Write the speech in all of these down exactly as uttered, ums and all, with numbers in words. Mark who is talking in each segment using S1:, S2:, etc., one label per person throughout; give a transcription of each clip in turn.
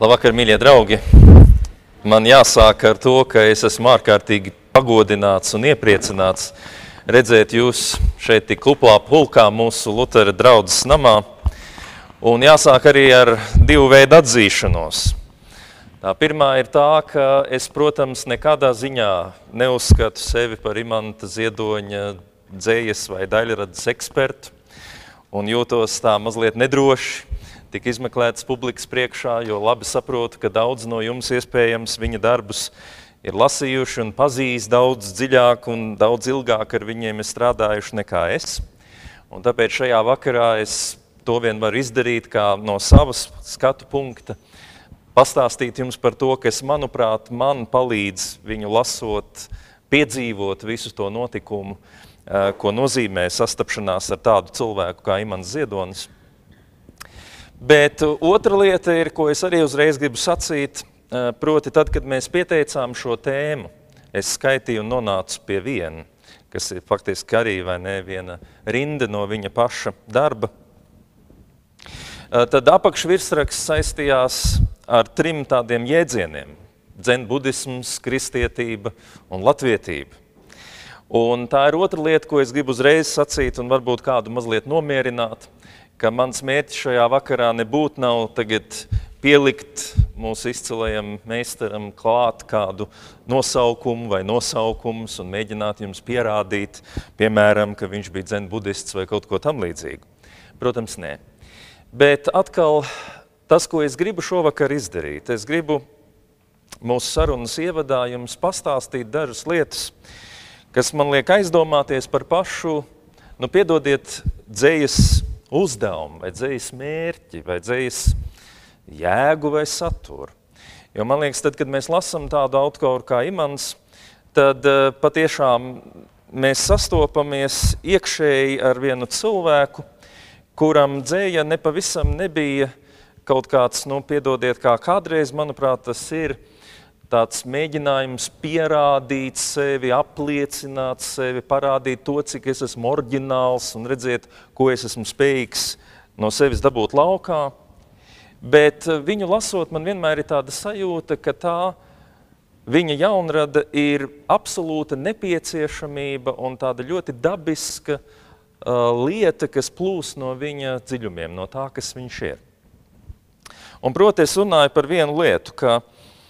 S1: Labvakar, mīļie draugi! Man jāsāk ar to, ka es esmu ārkārtīgi pagodināts un iepriecināts redzēt jūs šeit tik kuplā pulkā mūsu Lutera draudzes namā. Un jāsāk arī ar divu veidu atzīšanos. Tā pirmā ir tā, ka es, protams, nekādā ziņā neuzskatu sevi par Imanta Ziedoņa dzējas vai daļradas ekspertu un jūtos tā mazliet nedroši. Tik izmeklētas publikas priekšā, jo labi saprotu, ka daudz no jums iespējams viņa darbus ir lasījuši un pazīst daudz dziļāk un daudz ilgāk ar viņiem ir strādājuši nekā es. Un tāpēc šajā vakarā es to vien varu izdarīt kā no savas skatu punkta, pastāstīt jums par to, kas, manuprāt, man palīdz viņu lasot, piedzīvot visu to notikumu, ko nozīmē sastapšanās ar tādu cilvēku kā Imants Ziedonis. Bet otra lieta ir, ko es arī uzreiz gribu sacīt, proti tad, kad mēs pieteicām šo tēmu, es skaitīju un nonācu pie viena, kas ir faktiski arī vai ne viena rinda no viņa paša darba. Tad apakšvirsraksts saistījās ar trim tādiem jēdzieniem – dzenbudisms, kristietība un latvietība. Un tā ir otra lieta, ko es gribu uzreiz sacīt un varbūt kādu mazliet nomierināt, ka mans mērķis šajā vakarā nebūtu nav tagad pielikt mūsu izcilajam meistaram klāt kādu nosaukumu vai nosaukumus un mēģināt jums pierādīt, piemēram, ka viņš bija dzenbudists vai kaut ko tam līdzīgu. Protams, nē. Bet atkal tas, ko es gribu šovakar izdarīt, es gribu mūsu sarunas ievadā jums pastāstīt dažas lietas, kas man liek aizdomāties par pašu, nu piedodiet, dzējas uzdevumu, vai dzējas mērķi, vai dzējas jēgu vai saturu. Jo man liekas, tad, kad mēs lasam tādu autoru kā Imants, tad uh, patiešām mēs sastopamies iekšēji ar vienu cilvēku, kuram dzēja nepavisam nebija kaut kāds, nu, piedodiet, kā kādreiz, manuprāt, tas ir tāds mēģinājums pierādīt sevi, apliecināt sevi, parādīt to, cik es esmu oriģināls un redzēt, ko es esmu spējīgs no sevis dabūt laukā. Bet viņu lasot, man vienmēr ir tāda sajūta, ka tā viņa jaunrada ir absolūta nepieciešamība un tāda ļoti dabiska uh, lieta, kas plūs no viņa dziļumiem, no tā, kas viņš ir. Un proti es runāju par vienu lietu, ka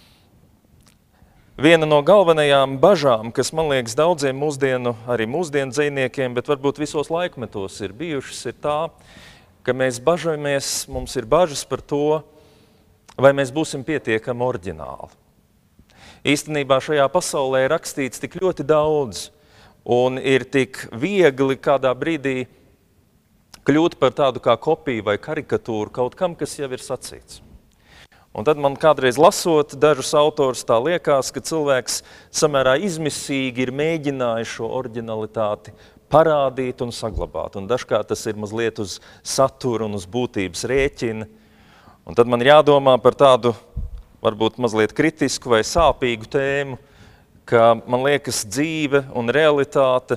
S1: viena no galvenajām bažām, kas, man liekas, daudziem mūsdienu, arī mūsdienu dzejniekiem, bet varbūt visos laikmetos ir bijušas, ir tā, ka mēs bažamies, mums ir bažas par to, vai mēs būsim pietiekami oriģināli. Īstenībā šajā pasaulē ir rakstīts tik ļoti daudz, un ir tik viegli kādā brīdī kļūt par tādu kā kopiju vai karikatūru kaut kam, kas jau ir sacīts. Un tad man kādreiz lasot dažus autors tā liekas, ka cilvēks samērā izmisīgi ir mēģinājis šo oriģinalitāti parādīt un saglabāt. Un dažkārt tas ir mazliet uz satura un uz būtības rēķina. Un tad man jādomā par tādu varbūt mazliet kritisku vai sāpīgu tēmu, ka man liekas dzīve un realitāte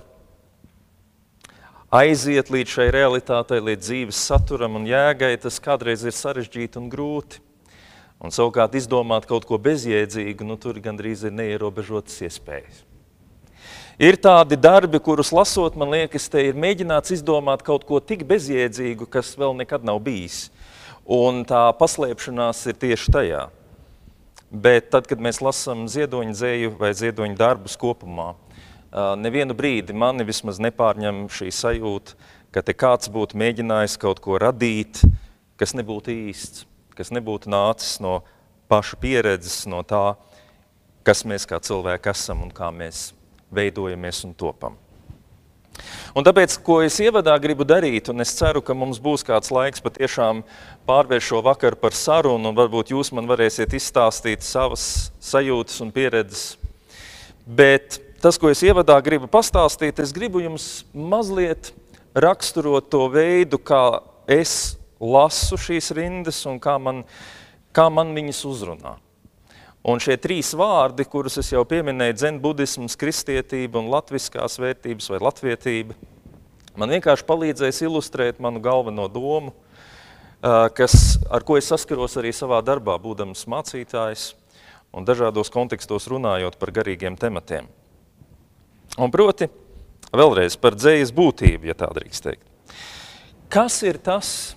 S1: aiziet līdz šai realitātei, līdz dzīves saturam un jēgai, tas kādreiz ir sarežģīti un grūti. Un savukārt izdomāt kaut ko bezjēdzīgu, nu tur gandrīz ir neierobežotas iespējas. Ir tādi darbi, kurus lasot, man liekas, te ir mēģināts izdomāt kaut ko tik bezjēdzīgu, kas vēl nekad nav bijis. Un tā paslēpšanās ir tieši tajā. Bet tad, kad mēs lasam Ziedoņa dzēju vai Ziedoņa darbus kopumā, nevienu brīdi mani vismaz nepārņem šī sajūta, ka te kāds būtu mēģinājis kaut ko radīt, kas nebūtu īsts, kas nebūtu nācis no paša pieredzes, no tā, kas mēs kā cilvēki esam un kā mēs veidojamies un topam. Un tāpēc, ko es ievadā gribu darīt, un es ceru, ka mums būs kāds laiks patiešām pārvērst šo vakaru par sarunu, un varbūt jūs man varēsiet izstāstīt savas sajūtas un pieredzes. Bet tas, ko es ievadā gribu pastāstīt, es gribu jums mazliet raksturot to veidu, kā es lasu šīs rindas un kā man, kā man viņas uzrunā. Un šie trīs vārdi, kurus es jau pieminēju, dzenbudisms, kristietība un latviskās vērtības vai latvietība, man vienkārši palīdzēs ilustrēt manu galveno domu, kas, ar ko es saskaros arī savā darbā, būdams mācītājs un dažādos kontekstos runājot par garīgiem tematiem. Un proti, vēlreiz par dzējas būtību, ja tā drīkst teikt. Kas ir tas,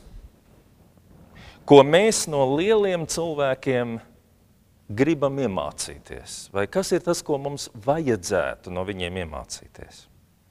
S1: ko mēs no lieliem cilvēkiem gribam iemācīties? Vai kas ir tas, ko mums vajadzētu no viņiem iemācīties?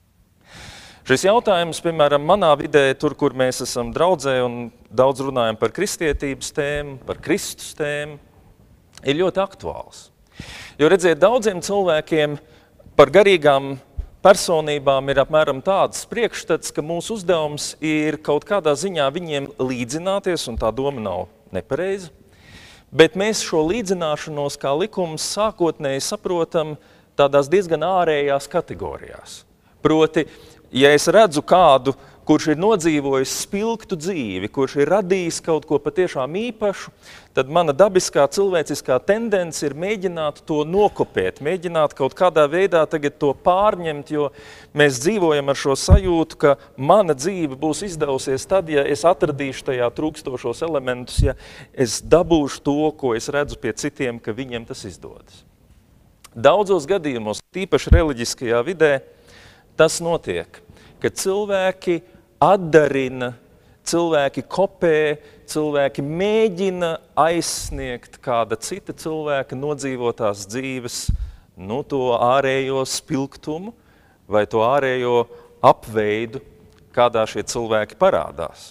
S1: Šis jautājums, piemēram, manā vidē, tur, kur mēs esam draudzē un daudz runājam par kristietības tēmu, par Kristus tēmu, ir ļoti aktuāls. Jo redziet, daudziem cilvēkiem par garīgām personībām ir apmēram tāds priekšstats, ka mūsu uzdevums ir kaut kādā ziņā viņiem līdzināties, un tā doma nav nepareiza, bet mēs šo līdzināšanos kā likums sākotnēji saprotam tādās diezgan ārējās kategorijās. Proti, ja es redzu kādu, kurš ir nodzīvojis spilgtu dzīvi, kurš ir radījis kaut ko patiešām īpašu, tad mana dabiskā cilvēciskā tendence ir mēģināt to nokopēt, mēģināt kaut kādā veidā tagad to pārņemt, jo mēs dzīvojam ar šo sajūtu, ka mana dzīve būs izdevusies tad, ja es atradīšu tajā trūkstošos elementus, ja es dabūšu to, ko es redzu pie citiem, ka viņiem tas izdodas. Daudzos gadījumos, tīpaši reliģiskajā vidē, tas notiek, ka cilvēki atdarina, cilvēki kopē, cilvēki mēģina aizsniegt kāda cita cilvēka nodzīvotās dzīves, nu, to ārējo spilgtumu vai to ārējo apveidu, kādā šie cilvēki parādās.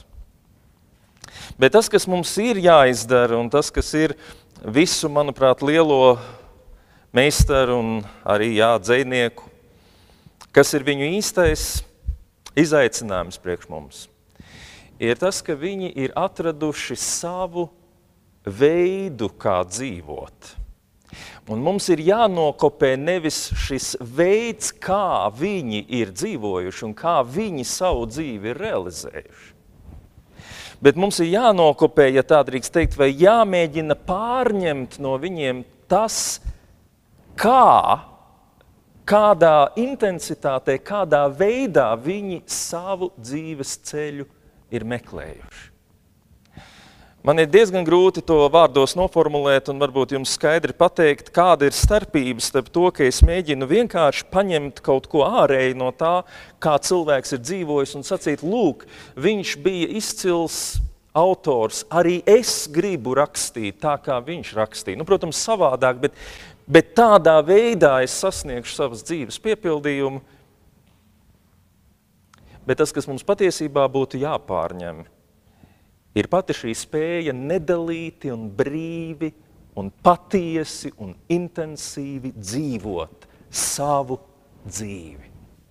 S1: Bet tas, kas mums ir jāizdara, un tas, kas ir visu, manuprāt, lielo meistaru un arī jā, dzejnieku, kas ir viņu īstais izaicinājums priekš mums, ir tas, ka viņi ir atraduši savu veidu, kā dzīvot. Un mums ir jānokopē nevis šis veids, kā viņi ir dzīvojuši un kā viņi savu dzīvi ir realizējuši. Bet mums ir jānokopē, ja tā drīkst teikt, vai jāmēģina pārņemt no viņiem tas, kā kādā intensitātē, kādā veidā viņi savu dzīves ceļu ir meklējuši. Man ir diezgan grūti to vārdos noformulēt un varbūt jums skaidri pateikt, kāda ir starpība starp to, ka es mēģinu vienkārši paņemt kaut ko ārēji no tā, kā cilvēks ir dzīvojis un sacīt, lūk, viņš bija izcils autors, arī es gribu rakstīt tā, kā viņš rakstīja. Nu, protams, savādāk, bet Bet tādā veidā es sasniegšu savas dzīves piepildījumu. Bet tas, kas mums patiesībā būtu jāpārņem, ir pati šī spēja nedalīti un brīvi un patiesi un intensīvi dzīvot savu dzīvi.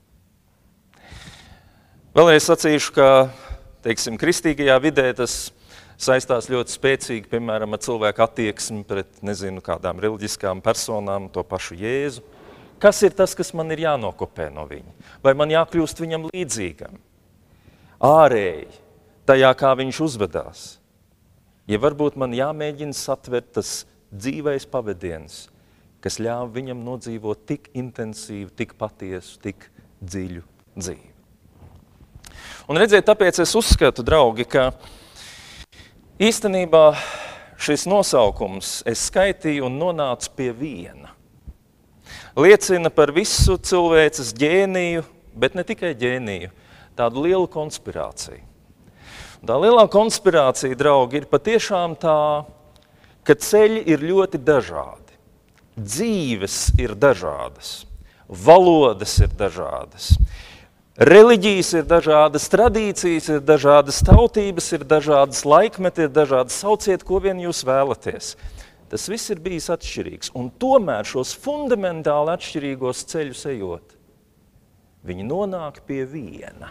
S1: Vēlreiz sacīšu, ka, teiksim, kristīgajā vidē tas saistās ļoti spēcīgi, piemēram, ar cilvēku attieksmi pret, nezinu, kādām reliģiskām personām, to pašu Jēzu. Kas ir tas, kas man ir jānokopē no viņa? Vai man jākļūst viņam līdzīgam? Ārēji, tajā, kā viņš uzvedās. Ja varbūt man jāmēģina satvert tas dzīvais pavadiens, kas ļāva viņam nodzīvot tik intensīvu, tik patiesu, tik dziļu dzīvi. Un redziet, tāpēc es uzskatu, draugi, ka īstenībā šis nosaukums, es skaitīju un nonācu pie viena. Liecina par visu cilvēces ģēniju, bet ne tikai ģēniju, tādu lielu konspirāciju. Tā lielā konspirācija, draugi, ir patiešām tā, ka ceļi ir ļoti dažādi. Dzīves ir dažādas, valodas ir dažādas. Reliģijas ir dažādas, tradīcijas ir dažādas, tautības ir dažādas, laikmeti ir dažādas, sauciet, ko vien jūs vēlaties. Tas viss ir bijis atšķirīgs. Un tomēr šos fundamentāli atšķirīgos ceļus ejot, viņi nonāk pie viena.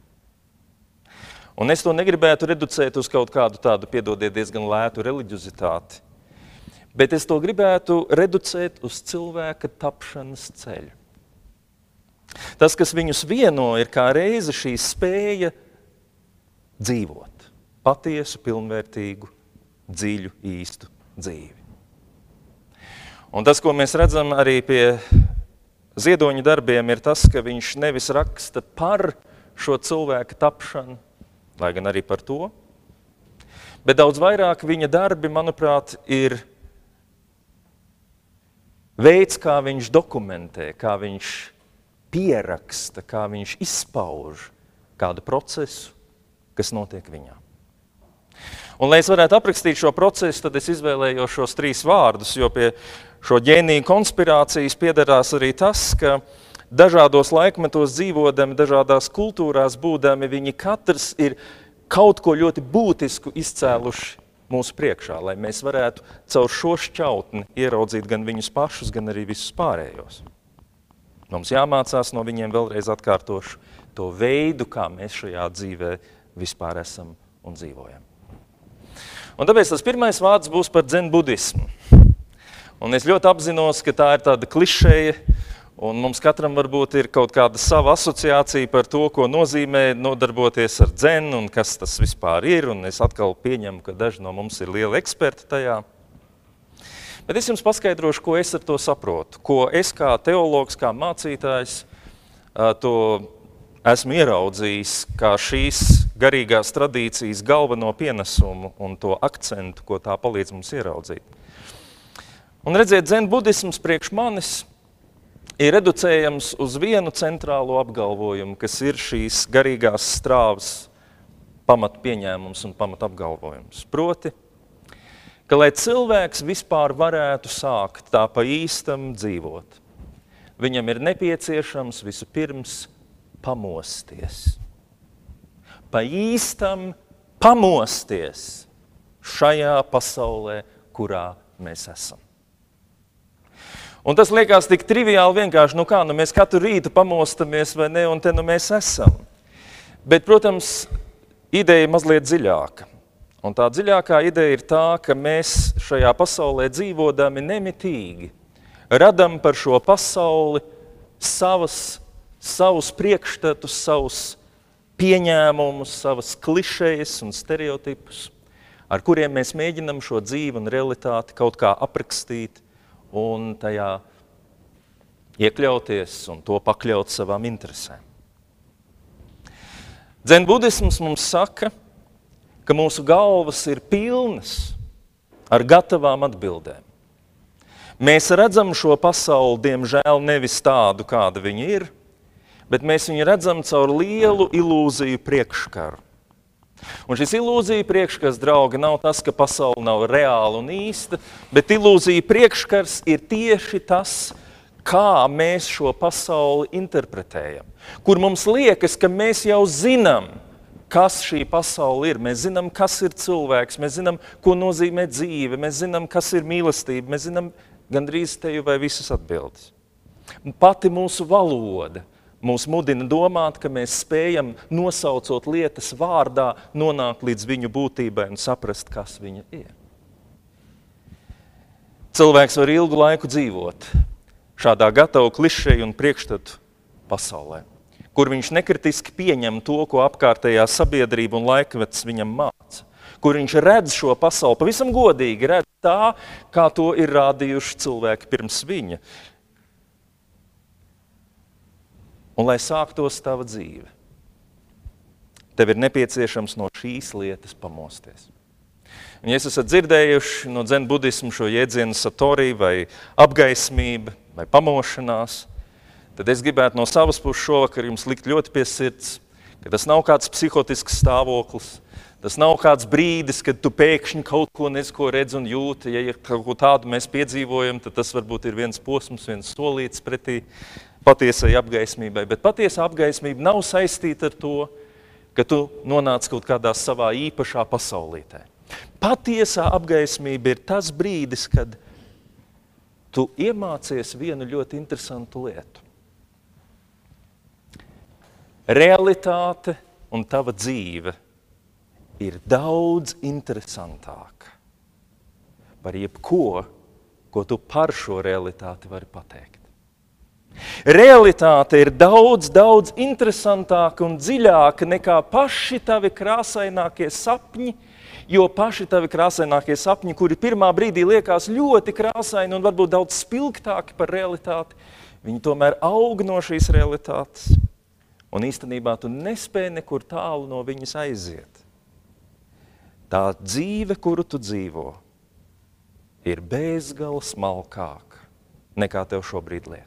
S1: Un es to negribētu reducēt uz kaut kādu tādu, piedodiet, diezgan lētu reliģiozitāti, bet es to gribētu reducēt uz cilvēka tapšanas ceļu. Tas, kas viņus vieno, ir kā reize šī spēja dzīvot patiesu, pilnvērtīgu, dziļu, īstu dzīvi. Un tas, ko mēs redzam arī pie Ziedoņa darbiem, ir tas, ka viņš nevis raksta par šo cilvēku tapšanu, lai gan arī par to, Bet daudz vairāk viņa darbi, manuprāt, ir veids, kā viņš dokumentē, kā viņš pieraksta, kā viņš izpauž kādu procesu, kas notiek viņā. Un, lai es varētu aprakstīt šo procesu, tad es izvēlējos šos trīs vārdus, jo pie šo ģēniju konspirācijas piederās arī tas, ka dažādos laikmetos dzīvodami, dažādās kultūrās būdami, viņi katrs ir kaut ko ļoti būtisku izcēluši mūsu priekšā, lai mēs varētu caur šo šķautni ieraudzīt gan viņus pašus, gan arī visus pārējos. Mums jāmācās no viņiem, vēlreiz atkārtošu, to veidu, kā mēs šajā dzīvē vispār esam un dzīvojam. Un tāpēc tas pirmais vārds būs par dzenbudismu. Un es ļoti apzinos, ka tā ir tāda klišeja, un mums katram varbūt ir kaut kāda sava asociācija par to, ko nozīmē nodarboties ar dzenu un kas tas vispār ir, un es atkal pieņemu, ka daži no mums ir lieli eksperti tajā. Bet es jums paskaidrošu, ko es ar to saprotu, ko es kā teologs, kā mācītājs to esmu ieraudzījis, kā šīs garīgās tradīcijas galveno pienesumu un to akcentu, ko tā palīdz mums ieraudzīt. Un redziet, dzenbudisms priekš manis ir reducējams uz vienu centrālo apgalvojumu, kas ir šīs garīgās strāvas pamat pieņēmums un pamat apgalvojums. Proti, ka lai cilvēks vispār varētu sākt tā pa īstam dzīvot, viņam ir nepieciešams vispirms pamosties. Pa īstam pamosties šajā pasaulē, kurā mēs esam. Un tas liekas tik triviāli vienkārši, nu kā, nu mēs katru rītu pamostamies vai ne, un te nu mēs esam. Bet, protams, ideja mazliet dziļāka. Un tā dziļākā ideja ir tā, ka mēs šajā pasaulē dzīvodami nemitīgi radam par šo pasauli savas, savus priekšstatus, savus pieņēmumus, savas klišejas un stereotipus, ar kuriem mēs mēģinam šo dzīvi un realitāti kaut kā aprakstīt un tajā iekļauties un to pakļaut savām interesēm. Dzenbudisms mums saka, ka mūsu galvas ir pilnas ar gatavām atbildēm. Mēs redzam šo pasauli, diemžēl, nevis tādu, kāda viņa ir, bet mēs viņu redzam caur lielu ilūziju priekškaru. Un šis ilūzija priekškars, draugi, nav tas, ka pasaule nav reāla un īsta, bet ilūzija priekškars ir tieši tas, kā mēs šo pasauli interpretējam. Kur mums liekas, ka mēs jau zinām, kas šī pasaule ir. Mēs zinām, kas ir cilvēks, mēs zinām, ko nozīmē dzīve, mēs zinām, kas ir mīlestība, mēs zinām gandrīz teju vai visas atbildes. Pati mūsu valoda mūs mudina domāt, ka mēs spējam, nosaucot lietas vārdā, nonākt līdz viņu būtībai un saprast, kas viņa ir. Cilvēks var ilgu laiku dzīvot šādā gatavu klišeju un priekšstatu pasaulē, kur viņš nekritiski pieņem to, ko apkārtējā sabiedrība un laikmets viņam māca, kur viņš redz šo pasauli, pavisam godīgi redz tā, kā to ir rādījuši cilvēki pirms viņa. Un lai sāktos tava dzīve, tev ir nepieciešams no šīs lietas pamosties. Un, ja esat dzirdējuši no dzenbudismu šo jēdzienu satori vai apgaismība vai pamošanās, tad es gribētu no savas puses šovakar jums likt ļoti pie sirds, ka tas nav kāds psihotisks stāvoklis, tas nav kāds brīdis, kad tu pēkšņi kaut ko nezko redz un jūti. Ja kaut ko tādu mēs piedzīvojam, tad tas varbūt ir viens posms, viens solīts pretī patiesai apgaismībai. Bet patiesa apgaismība nav saistīta ar to, ka tu nonāc kaut kādā savā īpašā pasaulītē. Patiesā apgaismība ir tas brīdis, kad tu iemācies vienu ļoti interesantu lietu. Realitāte un tava dzīve ir daudz interesantāka par jebko, ko tu par šo realitāti vari pateikt. Realitāte ir daudz, daudz interesantāka un dziļāka nekā paši tavi krāsainākie sapņi, jo paši tavi krāsainākie sapņi, kuri pirmā brīdī liekas ļoti krāsaini un varbūt daudz spilgtāki par realitāti, viņi tomēr aug no šīs realitātes. Un īstenībā tu nespēji nekur tālu no viņas aiziet. tā dzīve, kuru tu dzīvo, ir bezgala smalkāka nekā tev šobrīd liekas.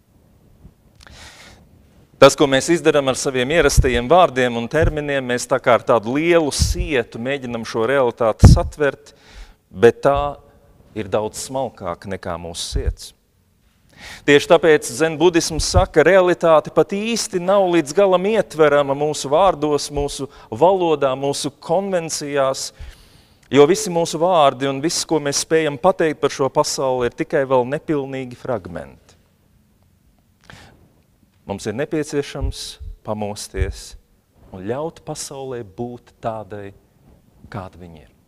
S1: Tas, ko mēs izdarām ar saviem ierastajiem vārdiem un terminiem, mēs tā kā ar tādu lielu sietu mēģinam šo realitāti satvert, bet tā ir daudz smalkāka nekā mūsu siets. Tieši tāpēc zen budisms saka, realitāte pat īsti nav līdz galam ietverama mūsu vārdos, mūsu valodā, mūsu konvencijās, jo visi mūsu vārdi un viss, ko mēs spējam pateikt par šo pasauli, ir tikai vēl nepilnīgi fragmenti. Mums ir nepieciešams pamosties un ļaut pasaulē būt tādai, kāda viņa ir.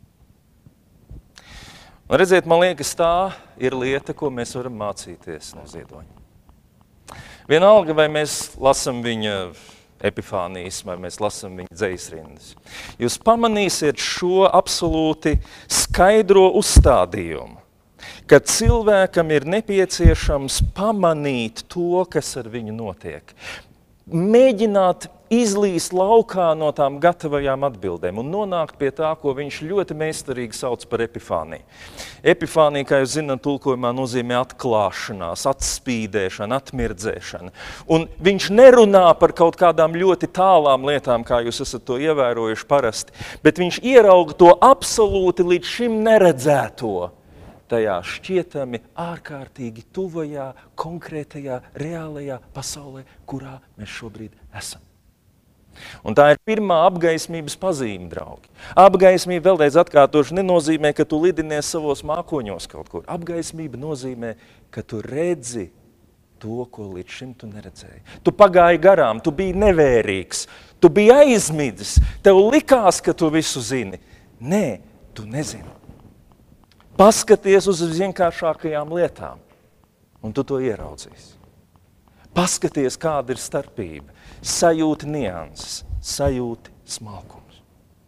S1: Un redziet, man liekas, tā ir lieta, ko mēs varam mācīties no Ziedoņa. Vienalga, vai mēs lasam viņa epifānijas, vai mēs lasam viņa dzejasrindas. Jūs pamanīsiet šo absolūti skaidro uzstādījumu, ka cilvēkam ir nepieciešams pamanīt to, kas ar viņu notiek. Mēģināt izlīst laukā no tām gatavajām atbildēm un nonākt pie tā, ko viņš ļoti meistarīgi sauc par epifāniju. Epifānija, kā jūs zināt, tulkojumā nozīmē atklāšanās, atspīdēšana, atmirdzēšana. Un viņš nerunā par kaut kādām ļoti tālām lietām, kā jūs esat to ievērojuši parasti, bet viņš ierauga to absolūti līdz šim neredzēto, tajā šķietami ārkārtīgi tuvajā, konkrētajā, reālajā pasaulē, kurā mēs šobrīd esam. Un tā ir pirmā apgaismības pazīme, draugi. Apgaismība, vēlreiz atkārtoši, nenozīmē, ka tu lidinies savos mākoņos kaut kur. Apgaismība nozīmē, ka tu redzi to, ko līdz šim tu neredzēji. Tu pagāji garām, tu biji nevērīgs, tu biji aizmidzis, tev likās, ka tu visu zini. Nē, tu nezini. Paskaties uz vienkāršākajām lietām, un tu to ieraudzīsi. Paskaties, kāda ir starpība, sajūti nianses, sajūti smalkums.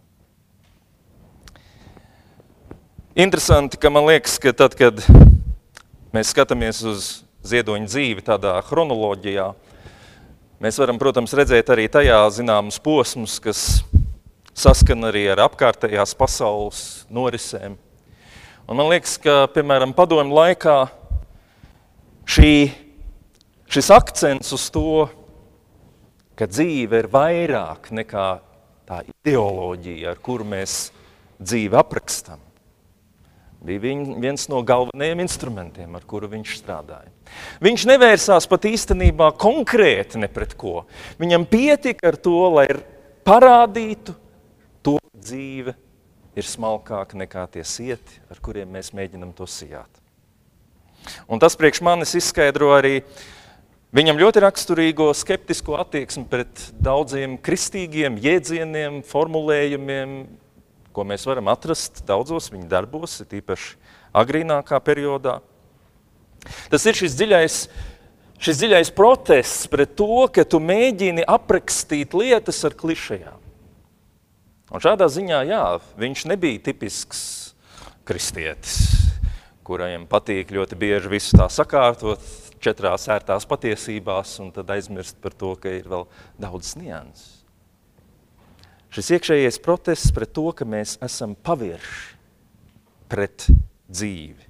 S1: Interesanti, ka man liekas, ka tad, kad mēs skatāmies uz Ziedoņa dzīvi tādā chronoloģijā, mēs varam, protams, redzēt arī tajā zināmus posmus, kas saskan arī ar apkārtējās pasaules norisēm. Un man liekas, ka, piemēram, padomju laikā šī, šis akcents uz to, ka dzīve ir vairāk nekā tā ideoloģija, ar kuru mēs dzīvi aprakstam, bija viņ, viens no galvenajiem instrumentiem, ar kuru viņš strādāja. Viņš nevērsās pat īstenībā konkrēti ne pret ko. Viņam pietika ar to, lai parādītu to dzīve, ir smalkāka nekā tie sieti, ar kuriem mēs mēģinam to sijāt. Un tas priekš manis izskaidro arī viņam ļoti raksturīgo skeptisko attieksmi pret daudziem kristīgiem jēdzieniem, formulējumiem, ko mēs varam atrast daudzos viņa darbos, ir īpaši agrīnākā periodā. Tas ir šis dziļais, šis dziļais protests pret to, ka tu mēģini aprakstīt lietas ar klišejām. Un šādā ziņā, jā, viņš nebija tipisks kristietis, kurajam patīk ļoti bieži visu tā sakārtot četrās ērtās patiesībās un tad aizmirst par to, ka ir vēl daudz nianses. Šis iekšējais protests pret to, ka mēs esam pavirši pret dzīvi.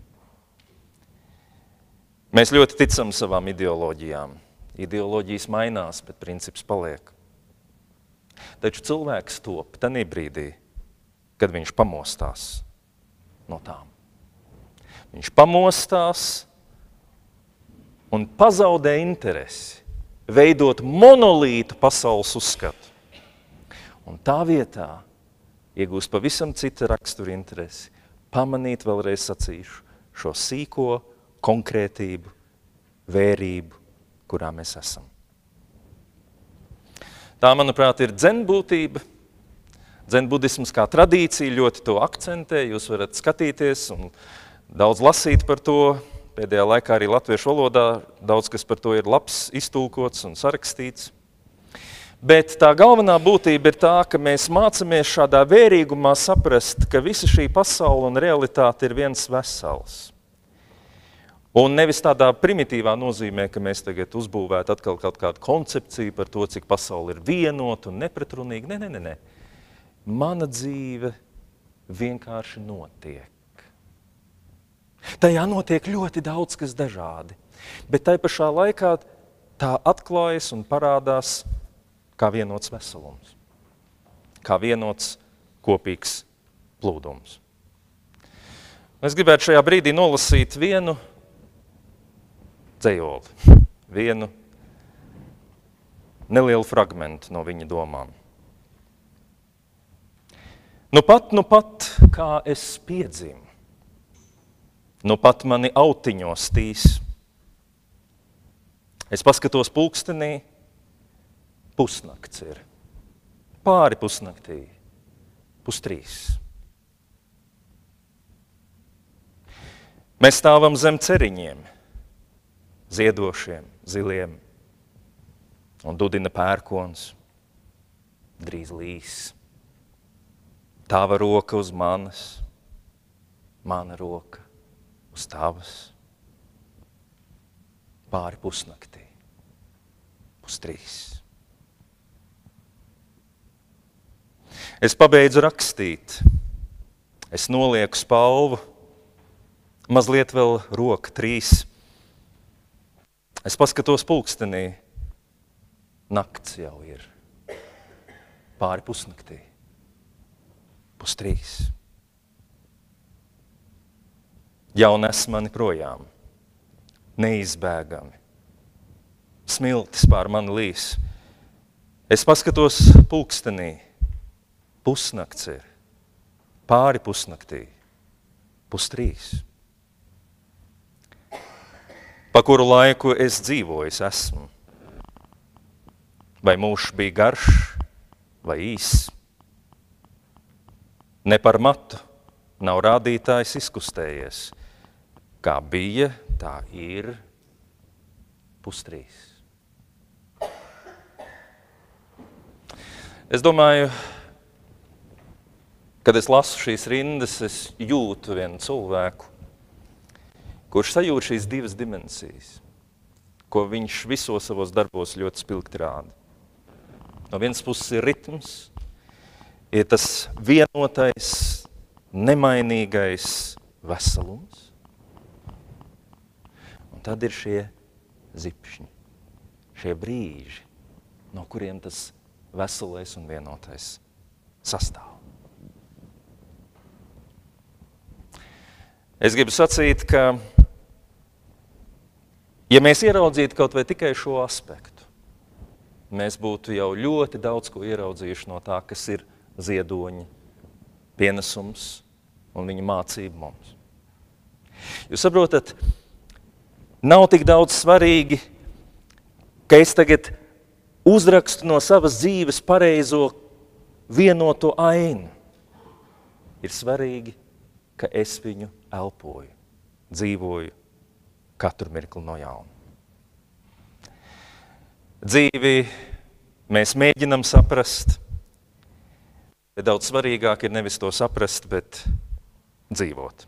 S1: Mēs ļoti ticam savām ideoloģijām. Ideoloģijas mainās, bet princips paliek. Taču cilvēks top tanī brīdī, kad viņš pamostās no tām. Viņš pamostās un pazaudē interesi veidot monolītu pasaules uzskatu. Un tā vietā iegūst pavisam cita rakstura interesi, pamanīt, vēlreiz sacīšu, šo sīko konkrētību, vērību, kurā mēs esam. Tā, manuprāt, ir dzen būtība. Dzen budisms kā tradīcija ļoti to akcentē. Jūs varat skatīties un daudz lasīt par to. Pēdējā laikā arī latviešu valodā daudz kas par to ir labs iztulkots un sarakstīts. Bet tā galvenā būtība ir tā, ka mēs mācamies šādā vērīgumā saprast, ka visa šī pasaule un realitāte ir viens vesels. Un nevis tādā primitīvā nozīmē, ka mēs tagad uzbūvētu atkal kaut kādu koncepciju par to, cik pasaule ir vienota un nepretrunīga. Nē, nē, nē, nē. Mana dzīve vienkārši notiek. Tajā notiek ļoti daudz kas dažādi, bet tai pašā laikā tā atklājas un parādās kā vienots veselums, kā vienots kopīgs plūdums. Es gribētu šajā brīdī nolasīt vienu dzejoli, vienu nelielu fragmentu no viņa domām. Nu pat, nu pat, kā es piedzimu, nu pat mani autiņos tīs. Es paskatos pulkstenī, pusnakts ir, pāri pusnaktī, pustrīs. Mēs stāvam zem ceriņiem, ziedošiem, ziliem, un dudina pērkons, drīz līs. Tava roka uz manas, mana roka uz tavas, pāri pusnaktī, pustrīs. Es pabeidzu rakstīt, es nolieku spalvu, mazliet vēl roka trīs. Es paskatos pulkstenī, nakts jau ir, pāri pusnaktī, pustrīs. Jau nes mani projām, neizbēgami, smiltis pār mani līs. Es paskatos pulkstenī, pusnakts ir, pāri pusnaktī, pustrīs. Pa kuru laiku es dzīvojis esmu, vai mūžs bija garš vai īss. Ne par matu nav rādītājs izkustējies, kā bija, tā ir pustrīs. Es domāju, kad es lasu šīs rindas, es jūtu vienu cilvēku, kurš sajūt šīs divas dimensijas, ko viņš visos savos darbos ļoti spilgti rāda. No vienas puses ir ritms, ir tas vienotais, nemainīgais veselums, un tad ir šie zipšņi, šie brīži, no kuriem tas veselais un vienotais sastāv. Es gribu sacīt, ka ja mēs ieraudzītu kaut vai tikai šo aspektu, mēs būtu jau ļoti daudz ko ieraudzījuši no tā, kas ir ziedoņi, pienesums un viņa mācība mums. Jūs saprotat, nav tik daudz svarīgi, ka es tagad uzrakstu no savas dzīves pareizo vienoto ainu. Ir svarīgi, ka es viņu elpoju, dzīvoju katru mirkli no jauna. Dzīvi mēs mēģinam saprast, bet daudz svarīgāk ir nevis to saprast, bet dzīvot.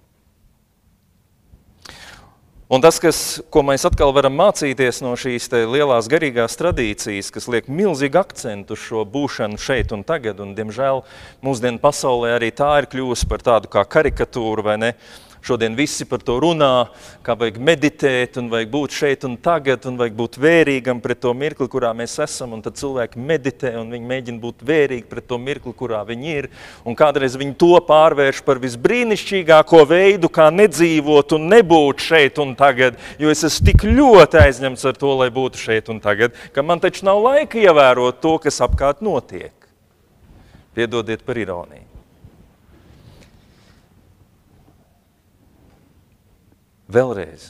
S1: Un tas, kas, ko mēs atkal varam mācīties no šīs te lielās garīgās tradīcijas, kas liek milzīgu akcentu uz šo būšanu šeit un tagad, un, diemžēl, mūsdienu pasaulē arī tā ir kļuvusi par tādu kā karikatūru, vai ne? Šodien visi par to runā, kā vajag meditēt un vajag būt šeit un tagad un vajag būt vērīgam pret to mirkli, kurā mēs esam, un tad cilvēki meditē un viņi mēģina būt vērīgi pret to mirkli, kurā viņi ir, un kādreiz viņi to pārvērš par visbrīnišķīgāko veidu, kā nedzīvot un nebūt šeit un tagad, jo es esmu tik ļoti aizņemts ar to, lai būtu šeit un tagad, ka man taču nav laika ievērot to, kas apkārt notiek. Piedodiet par ironiju. Vēlreiz.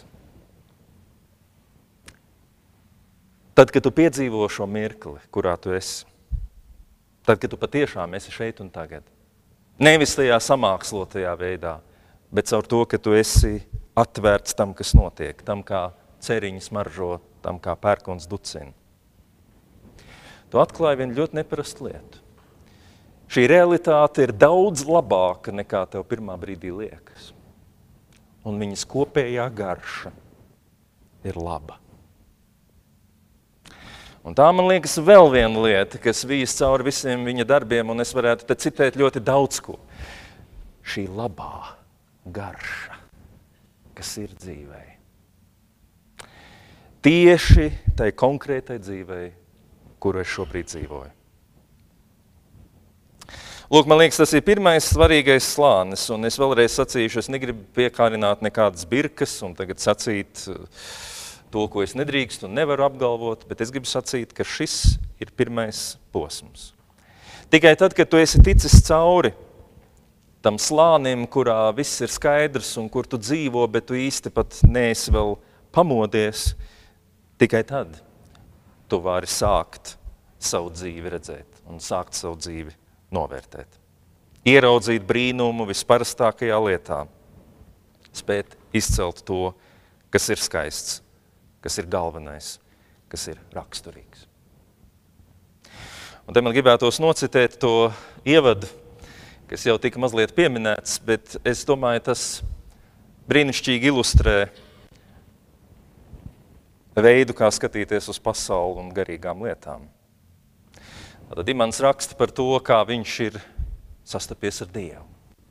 S1: Tad, kad tu piedzīvo šo mirkli, kurā tu esi, tad, kad tu patiešām esi šeit un tagad, nevis tajā samākslotajā veidā, bet caur to, ka tu esi atvērts tam, kas notiek, tam, kā ceriņi smaržo, tam, kā pērkons ducina. Tu atklāji vienu ļoti neparastu lietu. Šī realitāte ir daudz labāka, nekā tev pirmā brīdī liekas. Un viņas kopējā garša ir laba. Un tā, man liekas, vēl viena lieta, kas vijas cauri visiem viņa darbiem, un es varētu te citēt ļoti daudz ko. šī labā garša, kas ir dzīvei. Tieši tai konkrētai dzīvei, kuru es šobrīd dzīvoju. Lūk, man liekas, tas ir pirmais svarīgais slānis, un es vēlreiz sacīšu, es negribu piekārināt nekādas birkas un tagad sacīt to, ko es nedrīkstu un nevaru apgalvot, bet es gribu sacīt, ka šis ir pirmais posms. Tikai tad, kad tu esi ticis cauri tam slānim, kurā viss ir skaidrs un kur tu dzīvo, bet tu īsti pat neesi vēl pamodies, tikai tad tu vari sākt savu dzīvi redzēt un sākt savu dzīvi novērtēt. Ieraudzīt brīnumu visparastākajā lietā, spēt izcelt to, kas ir skaists, kas ir galvenais, kas ir raksturīgs. Un te man gribētos nocitēt to ievadu, kas jau tika mazliet pieminēts, bet es domāju, tas brīnišķīgi ilustrē veidu, kā skatīties uz pasauli un garīgām lietām. Tad Imants raksta par to, kā viņš ir sastapies ar Dievu.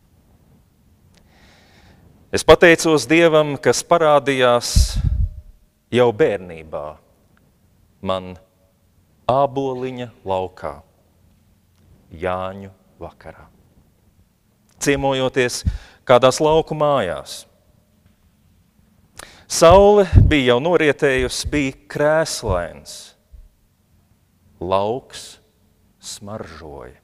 S1: Es pateicos Dievam, kas parādījās jau bērnībā man āboliņa laukā, Jāņu vakarā. Ciemojoties kādās lauku mājās. Saule bija jau norietējusi, bija krēslains. Lauks smaržoja.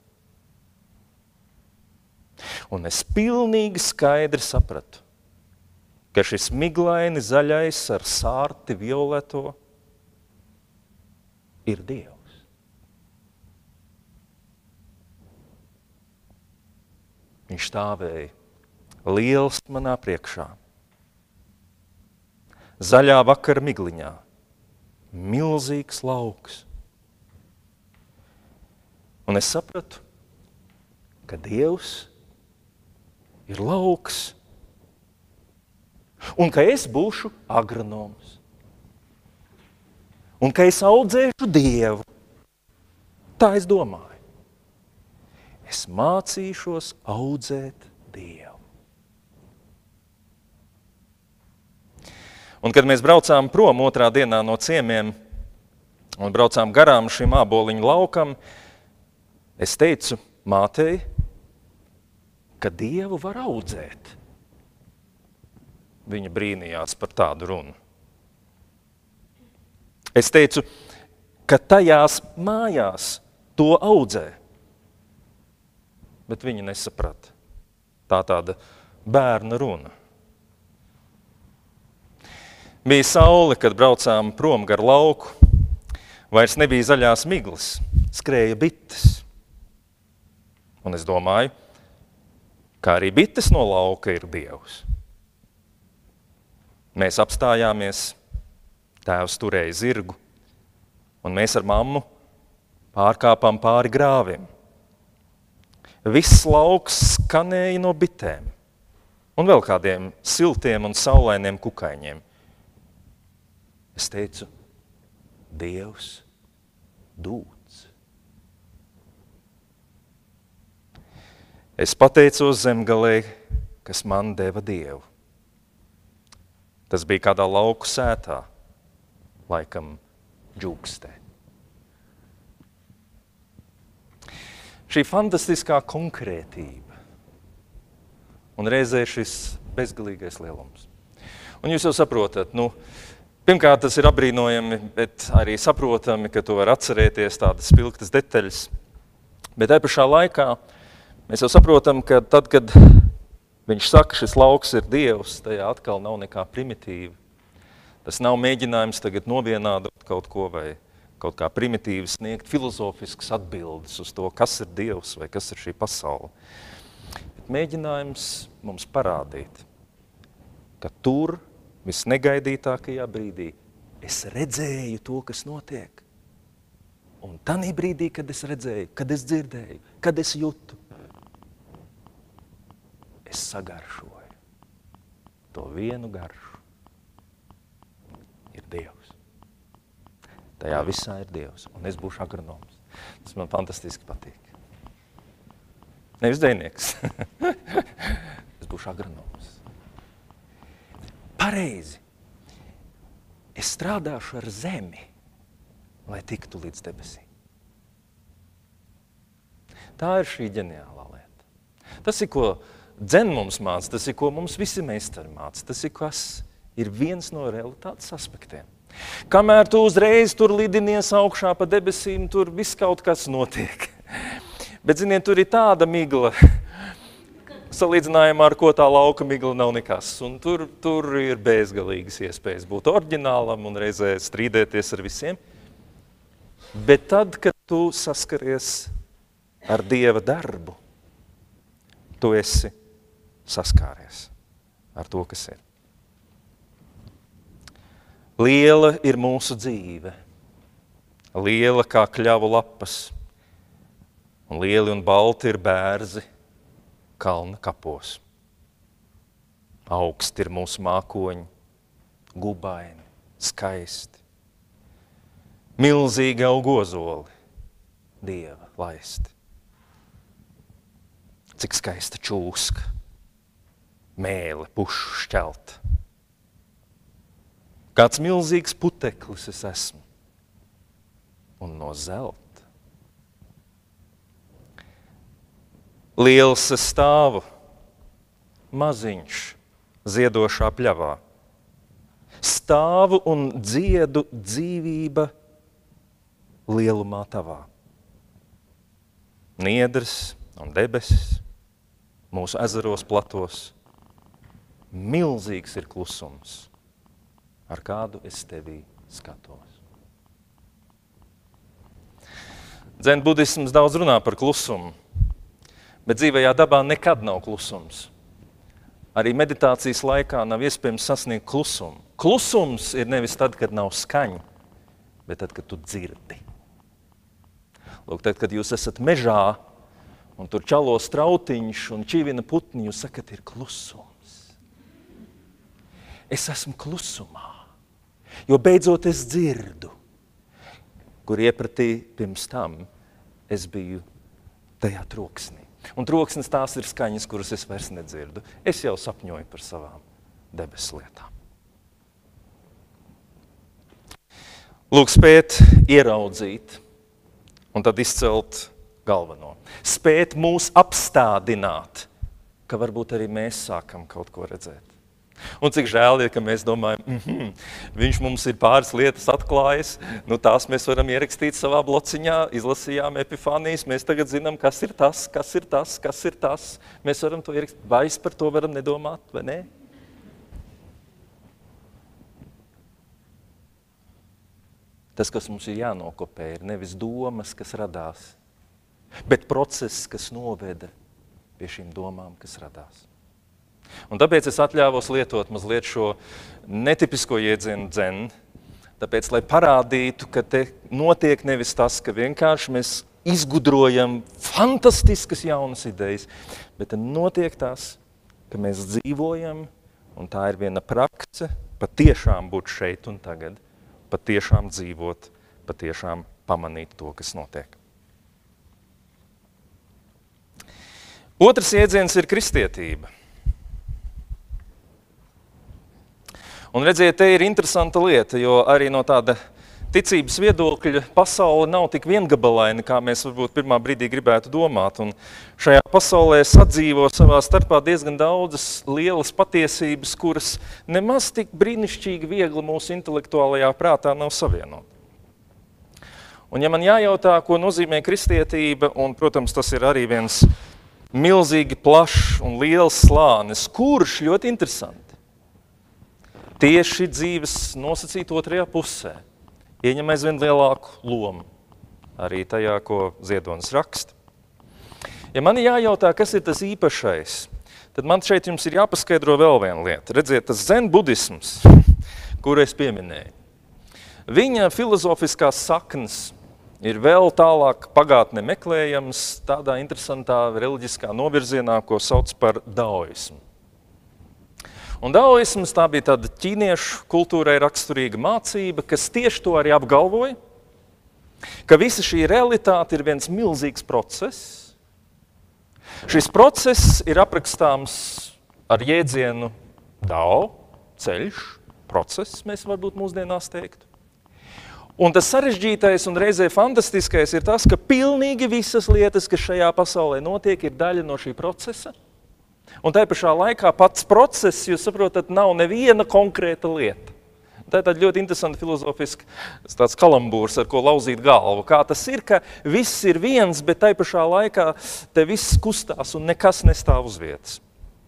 S1: Un es pilnīgi skaidri sapratu, ka šis miglaini zaļais ar sārti violeto ir Dievs. Viņš stāvēja liels manā priekšā. Zaļā vakara migliņā. Milzīgs lauks. Un es sapratu, ka Dievs ir lauks. Un ka es būšu agronoms. Un ka es audzēšu Dievu. Tā es domāju. Es mācīšos audzēt Dievu. Un kad mēs braucām prom otrā dienā no ciemiem un braucām garām šim āboliņu laukam, es teicu mātei, ka Dievu var audzēt. Viņa brīnījās par tādu runu. Es teicu, ka tajās mājās to audzē. Bet viņa nesaprata. Tā tāda bērna runa. Bija saule, kad braucām prom gar lauku. Vairs nebija zaļās miglas, skrēja bites. Un es domāju, kā arī bites no lauka ir Dievs. Mēs apstājāmies, tēvs turēja zirgu, un mēs ar mammu pārkāpām pāri grāvim. Viss lauks skanēja no bitēm un vēl kādiem siltiem un saulainiem kukaiņiem. Es teicu, Dievs dūts. Es pateicos zemgalē, kas man deva Dievu. Tas bija kādā lauku sētā, laikam džūkstē. Šī fantastiskā konkrētība un reizē šis bezgalīgais lielums. Un jūs jau saprotat, nu, pirmkārt tas ir apbrīnojami, bet arī saprotami, ka tu var atcerēties tādas spilgtas detaļas. Bet tajā pašā laikā mēs jau saprotam, ka tad, kad viņš saka, šis lauks ir Dievs, tajā atkal nav nekā primitīva. Tas nav mēģinājums tagad novienādot kaut ko vai kaut kā primitīvi sniegt filozofiskas atbildes uz to, kas ir Dievs vai kas ir šī pasaule. Bet mēģinājums mums parādīt, ka tur visnegaidītākajā brīdī es redzēju to, kas notiek. Un tanī brīdī, kad es redzēju, kad es dzirdēju, kad es jūtu, es sagaršoju. To vienu garšu ir Dievs. Tajā visā ir Dievs, un es būšu agronoms. Tas man fantastiski patīk. nevis dejnieks. Es būšu agronoms. Pareizi. Es strādāšu ar zemi, lai tiktu līdz debesīm. Tā ir šī ģeniālā lieta. Tas ir, ko dzen mums māc, tas ir, ko mums visi meistari māc, tas ir, kas ir viens no realitātes aspektiem. Kamēr tu uzreiz tur lidinies augšā pa debesīm, tur viss kaut kas notiek. Bet, ziniet, tur ir tāda migla, salīdzinājumā ar ko tā lauka migla nav nekas. Un tur, tur ir bezgalīgas iespējas būt oriģinālam un reizē strīdēties ar visiem. Bet tad, kad tu saskaries ar Dieva darbu, tu esi saskāries ar to, kas ir. Liela ir mūsu dzīve, liela kā kļavu lapas, un lieli un balti ir bērzi kalna kapos. Augsti ir mūsu mākoņi, gubaini, skaisti. Milzīgi aug ozoli, Dieva laisti. Cik skaista čūska, mēle, pušu šķelta. Kāds milzīgs puteklis es esmu, un no zelta. Liels es stāvu, maziņš, ziedošā pļavā. Stāvu un dziedu dzīvība lielumā tavā. Niedres un debesis, mūsu ezeros platos, milzīgs ir klusums, ar kādu es tevī skatos. Dzen budisms daudz runā par klusumu, bet dzīvajā dabā nekad nav klusums. Arī meditācijas laikā nav iespējams sasniegt klusumu. Klusums ir nevis tad, kad nav skaņa, bet tad, kad tu dzirdi. Lūk, tad, kad jūs esat mežā, un tur čalo strautiņš un čivina putni, jūs sakat, ir klusums. Es esmu klusumā, jo beidzot es dzirdu, kur iepratī pirms tam es biju tajā troksnī. Un troksnis tās ir skaņas, kuras es vairs nedzirdu. Es jau sapņoju par savām debesu lietām. Lūk, spēt ieraudzīt un tad izcelt galveno. Spēt mūs apstādināt, ka varbūt arī mēs sākam kaut ko redzēt. Un cik žēl ir, ka mēs domājam, mm-hmm, viņš mums ir pāris lietas atklājis, nu tās mēs varam ierakstīt savā blociņā, izlasījām epifānijas, mēs tagad zinām, kas ir tas, kas ir tas, kas ir tas. Mēs varam to ierakstīt, vai par to varam nedomāt, vai nē? Tas, kas mums ir jānokopē, ir nevis domas, kas radās, bet process, kas noveda pie šīm domām, kas radās. Un tāpēc es atļāvos lietot mazliet šo netipisko jēdzienu dzen, tāpēc, lai parādītu, ka te notiek nevis tas, ka vienkārši mēs izgudrojam fantastiskas jaunas idejas, bet te notiek tas, ka mēs dzīvojam, un tā ir viena prakse, patiešām būt šeit un tagad, patiešām dzīvot, patiešām pamanīt to, kas notiek. Otrs jēdziens ir kristietība. Un redziet, te ir interesanta lieta, jo arī no tāda ticības viedokļa pasaule nav tik viengabalaina, kā mēs varbūt pirmā brīdī gribētu domāt. Un šajā pasaulē sadzīvo savā starpā diezgan daudzas lielas patiesības, kuras nemaz tik brīnišķīgi viegli mūsu intelektuālajā prātā nav savienot. Un ja man jājautā, ko nozīmē kristietība, un, protams, tas ir arī viens milzīgi plašs un liels slānis, kurš ļoti interesanti. Tieši dzīves nosacīt otrajā pusē, ieņem aizvien lielāku lomu, arī tajā, ko Ziedonis raksta. Ja man jājautā, kas ir tas īpašais, tad man šeit jums ir jāpaskaidro vēl viena lieta. Redziet, tas zen budisms, kuru es pieminēju, viņa filozofiskās saknes ir vēl tālāk pagātne meklējams tādā interesantā reliģiskā novirzienā, ko sauc par daoismu. Un daoisms tā bija tāda ķīniešu kultūrai raksturīga mācība, kas tieši to arī apgalvoja, ka visa šī realitāte ir viens milzīgs process, Šis process ir aprakstāms ar jēdzienu dao, ceļš, process, mēs varbūt mūsdienās teiktu. Un tas sarežģītais un reizē fantastiskais ir tas, ka pilnīgi visas lietas, kas šajā pasaulē notiek, ir daļa no šī procesa. Un tā pašā laikā pats process, jūs saprotat, nav neviena konkrēta lieta. Tā ir tāda ļoti interesanta filozofiska tāds kalambūrs, ar ko lauzīt galvu. Kā tas ir, ka viss ir viens, bet tā pašā laikā te viss kustās un nekas nestāv uz vietas.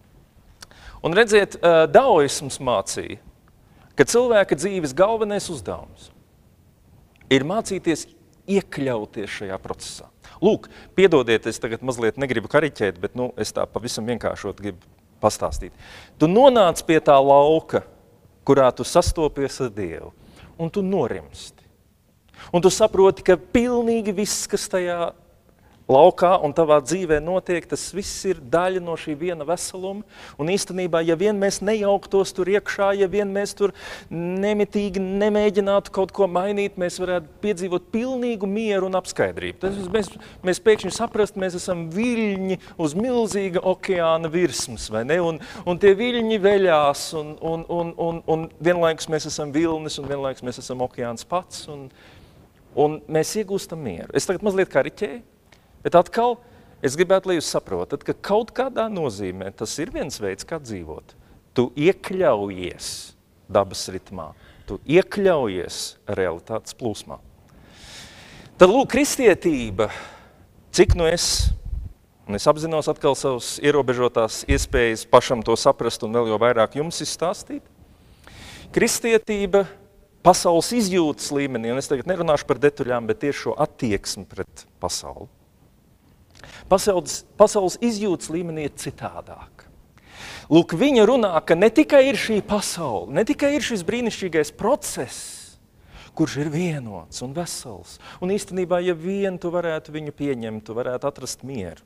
S1: Un redziet, daoisms mācīja, ka cilvēka dzīves galvenais uzdevums ir mācīties iekļauties šajā procesā. Lūk, piedodiet, es tagad mazliet negribu kariķēt, bet nu, es tā pavisam vienkāršot gribu pastāstīt. Tu nonāc pie tā lauka, kurā tu sastopies ar Dievu, un tu norimsti. Un tu saproti, ka pilnīgi viss, kas tajā laukā un tavā dzīvē notiek, tas viss ir daļa no šī viena veseluma. Un īstenībā, ja vien mēs nejauktos tur iekšā, ja vien mēs tur nemitīgi nemēģinātu kaut ko mainīt, mēs varētu piedzīvot pilnīgu mieru un apskaidrību. Tas mēs, mēs pēkšņi saprast, mēs esam viļņi uz milzīga okeāna virsmas, vai ne? Un, un tie viļņi veļās, un, un, un, un, un vienlaikus mēs esam vilnis, un vienlaikus mēs esam okeāns pats, un, un mēs iegūstam mieru. Es tagad mazliet kariķēju. Bet atkal, es gribētu, lai jūs saprotat, ka kaut kādā nozīmē tas ir viens veids, kā dzīvot. Tu iekļaujies dabas ritmā, tu iekļaujies realitātes plūsmā. Tad, lūk, kristietība, cik nu es, un es apzinos atkal savas ierobežotās iespējas pašam to saprast un vēl jau vairāk jums izstāstīt, kristietība pasaules izjūtas līmenī, un es tagad nerunāšu par detaļām, bet tieši šo attieksmi pret pasauli. Pasaules, pasaules izjūtas līmenī ir citādāk. Lūk, viņa runā, ka ne tikai ir šī pasaule, ne tikai ir šis brīnišķīgais process, kurš ir vienots un vesels, un īstenībā, ja vien tu varētu viņu pieņemt, tu varētu atrast mieru.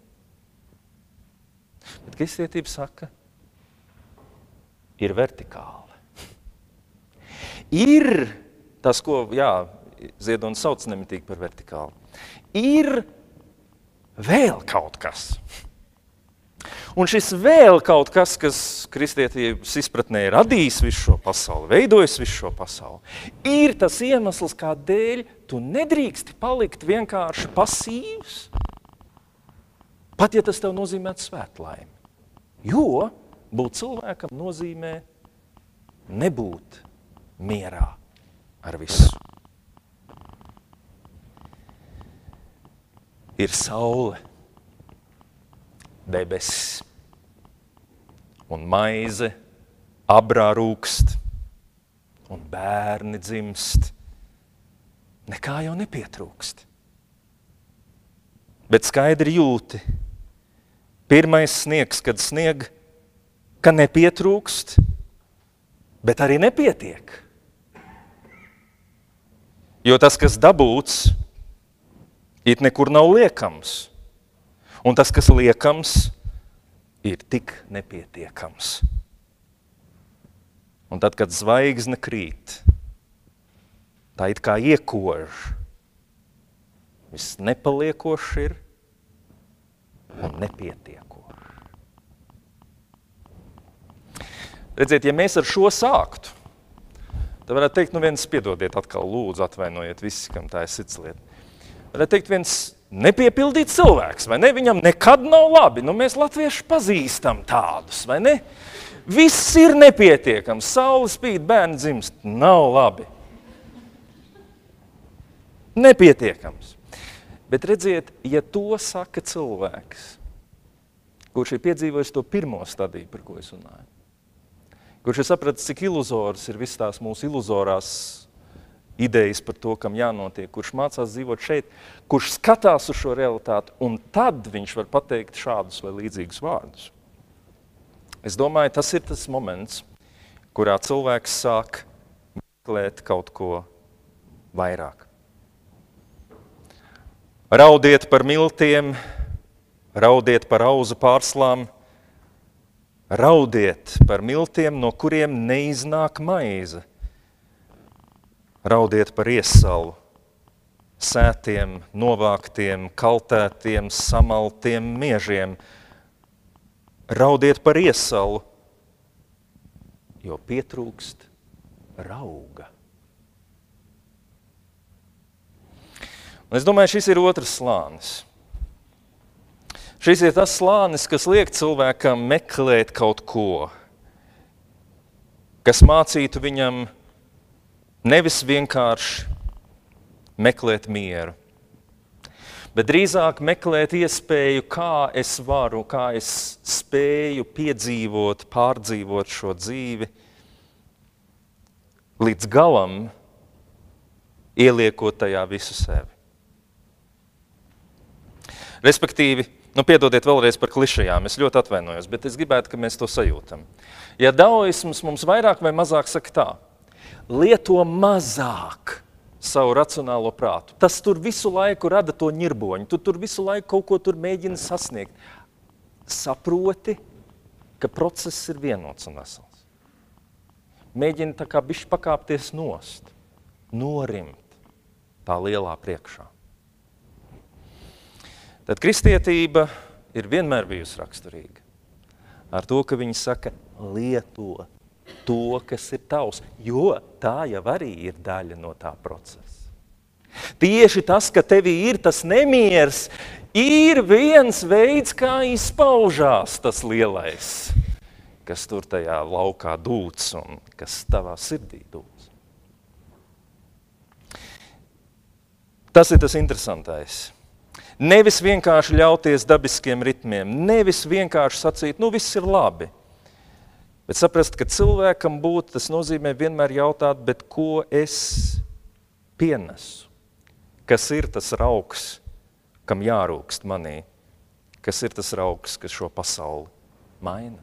S1: Bet kristietība saka, ir vertikāli. Ir tas, ko, jā, Ziedonis sauc nemitīgi par vertikāli, ir vēl kaut kas. Un šis vēl kaut kas, kas kristietības izpratnē ir radījis visu šo pasauli, veidojis visu šo pasauli, ir tas iemesls, kādēļ tu nedrīksti palikt vienkārši pasīvs, pat ja tas tev nozīmētu svētlaimi. Jo būt cilvēkam nozīmē nebūt mierā ar visu. Ir saule, debesis un maize, abrā rūkst un bērni dzimst. Nekā jau nepietrūkst. Bet skaidri jūti, pirmais sniegs, kad snieg, ka nepietrūkst, bet arī nepietiek. Jo tas, kas dabūts, it nekur nav liekams. Un tas, kas liekams, ir tik nepietiekams. Un tad, kad zvaigzne krīt, tā it kā iekož, viss nepaliekošs ir un nepietiekošs. Redziet, ja mēs ar šo sāktu, tad varētu teikt, nu viens piedodiet atkal, lūdzu, atvainojiet visi, kam tā ir sirdslieta. Varētu teikt, viens nepiepildīts cilvēks, vai ne? Viņam nekad nav labi. Nu, mēs latvieši pazīstam tādus, vai ne? Viss ir nepietiekams. Saule spīd, bērni dzimst. Nav labi. Nepietiekams. Bet redziet, ja to saka cilvēks, kurš ir piedzīvojis to pirmo stadiju, par ko es runāju, kurš ir sapratis, cik iluzors ir viss tās mūsu iluzorās idejas par to, kam jānotiek, kurš mācās dzīvot šeit, kurš skatās uz šo realitāti, un tad viņš var pateikt šādus vai līdzīgus vārdus. Es domāju, tas ir tas moments, kurā cilvēks sāk meklēt kaut ko vairāk. Raudiet par miltiem, raudiet par auzu pārslām, raudiet par miltiem, no kuriem neiznāk maize. Raudiet par iesalu, sētiem, novāktiem, kaltētiem, samaltiem miežiem. raudiet par iesalu, jo pietrūkst rauga. Un es domāju, šis ir otrs slānis. Šis ir tas slānis, kas liek cilvēkam meklēt kaut ko, kas mācītu viņam nevis vienkārši meklēt mieru, bet drīzāk meklēt iespēju, kā es varu, kā es spēju piedzīvot, pārdzīvot šo dzīvi līdz galam, ieliekot tajā visu sevi. Respektīvi, nu piedodiet vēlreiz par klišajām, es ļoti atvainojos, bet es gribētu, ka mēs to sajūtam. Ja daoisms mums vairāk vai mazāk saka tā, lieto mazāk savu racionālo prātu. Tas tur visu laiku rada to ņirboņu, tu tur visu laiku kaut ko tur mēģini sasniegt. Saproti, ka process ir vienots un vesels. Mēģini tā kā bišķi pakāpties nost, norimt tā lielā priekšā. Tad kristietība ir vienmēr bijusi raksturīga. Ar to, ka viņi saka, lieto to, kas ir tavs, jo tā jau arī ir daļa no tā procesa. Tieši tas, ka tevī ir tas nemiers, ir viens veids, kā izpaužās tas lielais, kas tur tajā laukā dūts un kas tavā sirdī dūts. Tas ir tas interesantais. Nevis vienkārši ļauties dabiskiem ritmiem, nevis vienkārši sacīt, nu viss ir labi. Bet saprast, ka cilvēkam būt, tas nozīmē vienmēr jautāt, bet ko es pienesu? Kas ir tas raugs, kam jārūkst manī? Kas ir tas raugs, kas šo pasauli maina?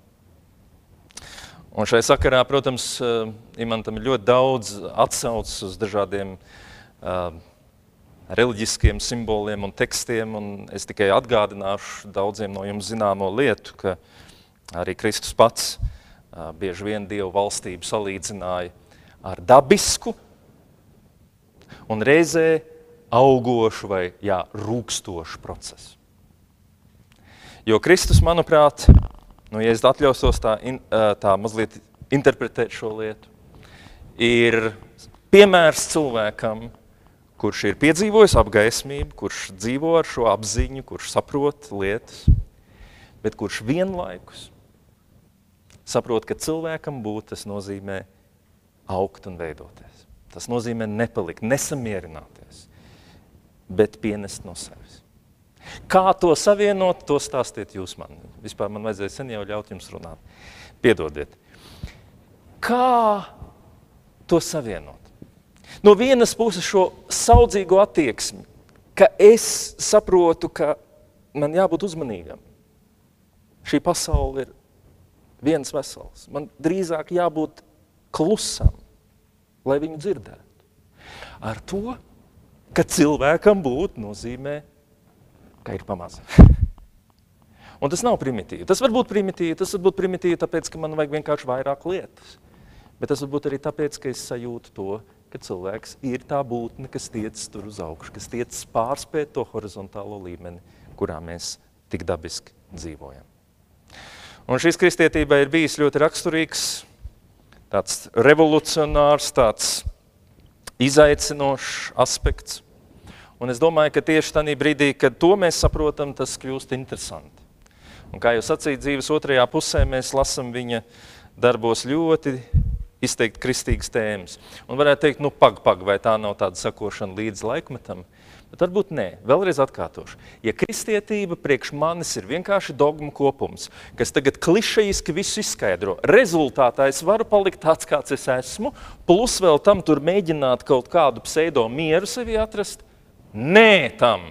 S1: Un šai sakarā, protams, Imantam ir ļoti daudz atsaucas uz dažādiem uh, reliģiskiem simboliem un tekstiem, un es tikai atgādināšu daudziem no jums zināmo lietu, ka arī Kristus pats uh, bieži vien Dievu valstību salīdzināja ar dabisku un reizē augošu vai jā, rūkstošu procesu. Jo Kristus, manuprāt, nu, ja es atļausos tā, in, tā mazliet interpretēt šo lietu, ir piemērs cilvēkam, kurš ir piedzīvojis apgaismību, kurš dzīvo ar šo apziņu, kurš saprot lietas, bet kurš vienlaikus saprot, ka cilvēkam būt, tas nozīmē augt un veidoties. Tas nozīmē nepalikt, nesamierināties, bet pienest no sevis. Kā to savienot, to stāstiet jūs man. Vispār man vajadzēja sen jau ļaut jums runāt. Piedodiet. Kā to savienot? No vienas puses šo saudzīgo attieksmi, ka es saprotu, ka man jābūt uzmanīgam. Šī pasaule ir viens vesels. Man drīzāk jābūt klusam, lai viņu dzirdētu. Ar to, ka cilvēkam būt nozīmē, ka ir pamaz. Un tas nav primitīvi. Tas var būt primitīvi, tas var būt primitīvi tāpēc, ka man vajag vienkārši vairāk lietas. Bet tas var būt arī tāpēc, ka es sajūtu to, ka cilvēks ir tā būtne, kas tiecas tur uz augšu, kas tiecas pārspēt to horizontālo līmeni, kurā mēs tik dabiski dzīvojam. Un šis kristietībai ir bijis ļoti raksturīgs, tāds revolucionārs, tāds izaicinošs aspekts. Un es domāju, ka tieši tādā brīdī, kad to mēs saprotam, tas kļūst interesanti. Un kā jau sacīt, dzīves otrajā pusē mēs lasam viņa darbos ļoti izteikt kristīgas tēmas. Un varētu teikt, nu pag, pag, vai tā nav tāda sakošana līdz laikmetam? Bet varbūt nē, vēlreiz atkārtošu. Ja kristietība priekš manis ir vienkārši dogmu kopums, kas tagad klišejiski visu izskaidro, rezultātā es varu palikt tāds, kāds es esmu, plus vēl tam tur mēģināt kaut kādu pseido mieru sevi atrast, nē tam.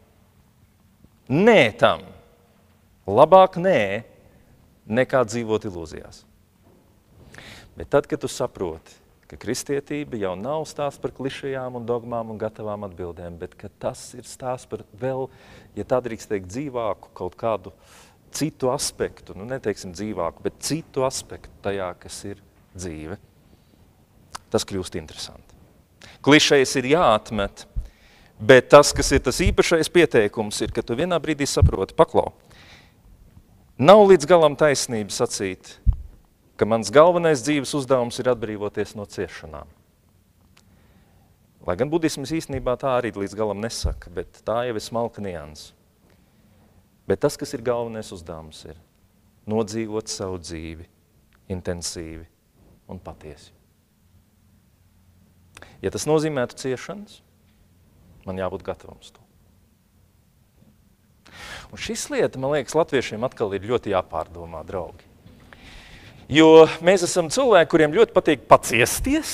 S1: Nē tam. Labāk nē, nekā dzīvot ilūzijās. Bet tad, kad tu saproti, ka kristietība jau nav stāsts par klišajām un dogmām un gatavām atbildēm, bet ka tas ir stāsts par vēl, ja tā drīkst teikt, dzīvāku kaut kādu citu aspektu, nu neteiksim dzīvāku, bet citu aspektu tajā, kas ir dzīve, tas kļūst interesanti. Klišejas ir jāatmet, bet tas, kas ir tas īpašais pieteikums, ir, ka tu vienā brīdī saproti, paklau, Nav līdz galam taisnība sacīt, ka mans galvenais dzīves uzdevums ir atbrīvoties no ciešanām. Lai gan budisms īstenībā tā arī līdz galam nesaka, bet tā jau ir smalka nianses. Bet tas, kas ir galvenais uzdevums, ir nodzīvot savu dzīvi intensīvi un patiesi. Ja tas nozīmētu ciešanas, man jābūt gatavam uz to. Un šis lieta, man liekas, latviešiem atkal ir ļoti jāpārdomā, draugi. Jo mēs esam cilvēki, kuriem ļoti patīk paciesties,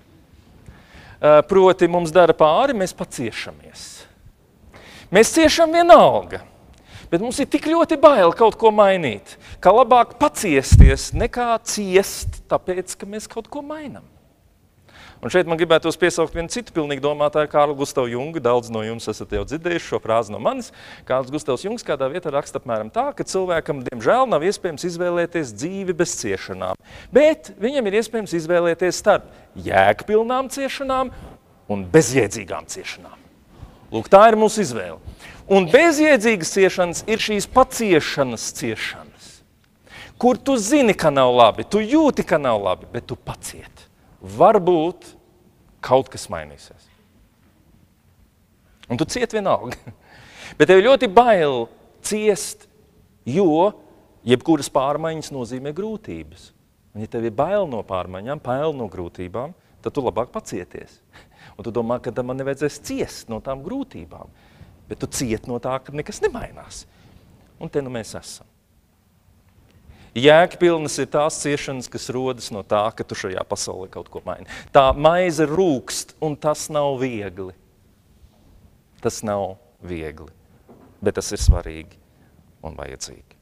S1: proti mums dara pāri, mēs paciešamies. Mēs ciešam vienalga, bet mums ir tik ļoti bail kaut ko mainīt, ka labāk paciesties nekā ciest, tāpēc, ka mēs kaut ko mainam. Un šeit man gribētos piesaukt vienu citu pilnīgi domātāju, Kārlu Gustavu Jungu. Daudz no jums esat jau dzirdējuši šo frāzi no manis. Kārlis Gustavs Jungs kādā vietā raksta apmēram tā, ka cilvēkam, diemžēl, nav iespējams izvēlēties dzīvi bez ciešanām. Bet viņam ir iespējams izvēlēties starp jēgpilnām ciešanām un bezjēdzīgām ciešanām. Lūk, tā ir mūsu izvēle. Un bezjēdzīgas ciešanas ir šīs paciešanas ciešanas, kur tu zini, ka nav labi, tu jūti, ka nav labi, bet tu pacieti. Varbūt kaut kas mainīsies. Un tu cieti vienalga. Bet tev ļoti bail ciest, jo jebkuras pārmaiņas nozīmē grūtības. Un ja tev ir bail no pārmaiņām, bail no grūtībām, tad tu labāk pacieties. Un tu domā, ka man nevajadzēs ciest no tām grūtībām. Bet tu cieti no tā, ka nekas nemainās. Un te nu mēs esam. Jēgpilnas ir tās ciešanas, kas rodas no tā, ka tu šajā pasaulē kaut ko maini. Tā maize rūkst, un tas nav viegli. Tas nav viegli, bet tas ir svarīgi un vajadzīgi.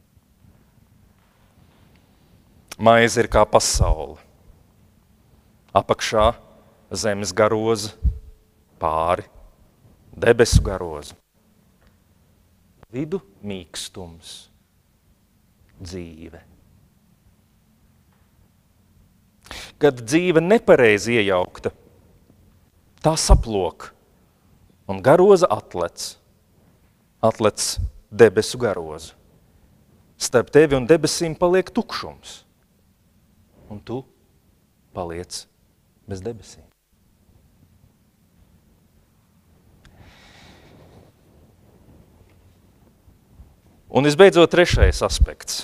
S1: Maize ir kā pasaule. Apakšā zemes garoza, pāri debesu garoza. Vidu mīkstums. Dzīve. Kad dzīve nepareizi iejaukta, tā saplok un garoza atlec, atlec debesu garozu. Starp tevi un debesīm paliek tukšums, un tu paliec bez debesīm. Un visbeidzot trešais aspekts.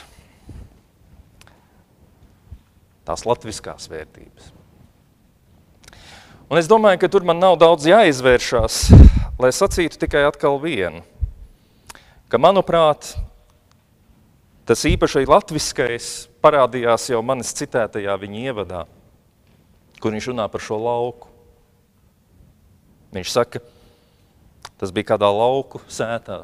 S1: Tās latviskās vērtības. Un es domāju, ka tur man nav daudz jāizvēršās, lai sacītu tikai atkal vienu. Ka, manuprāt, tas īpašai latviskais parādījās jau manis citētajā viņa ievadā, kur viņš runā par šo lauku. Viņš saka, tas bija kādā lauku sētā,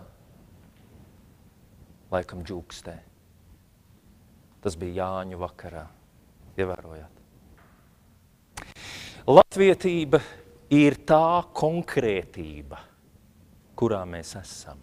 S1: laikam džūkstē. Tas bija Jāņu vakarā. Ievērojāt. Latvietība ir tā konkrētība, kurā mēs esam.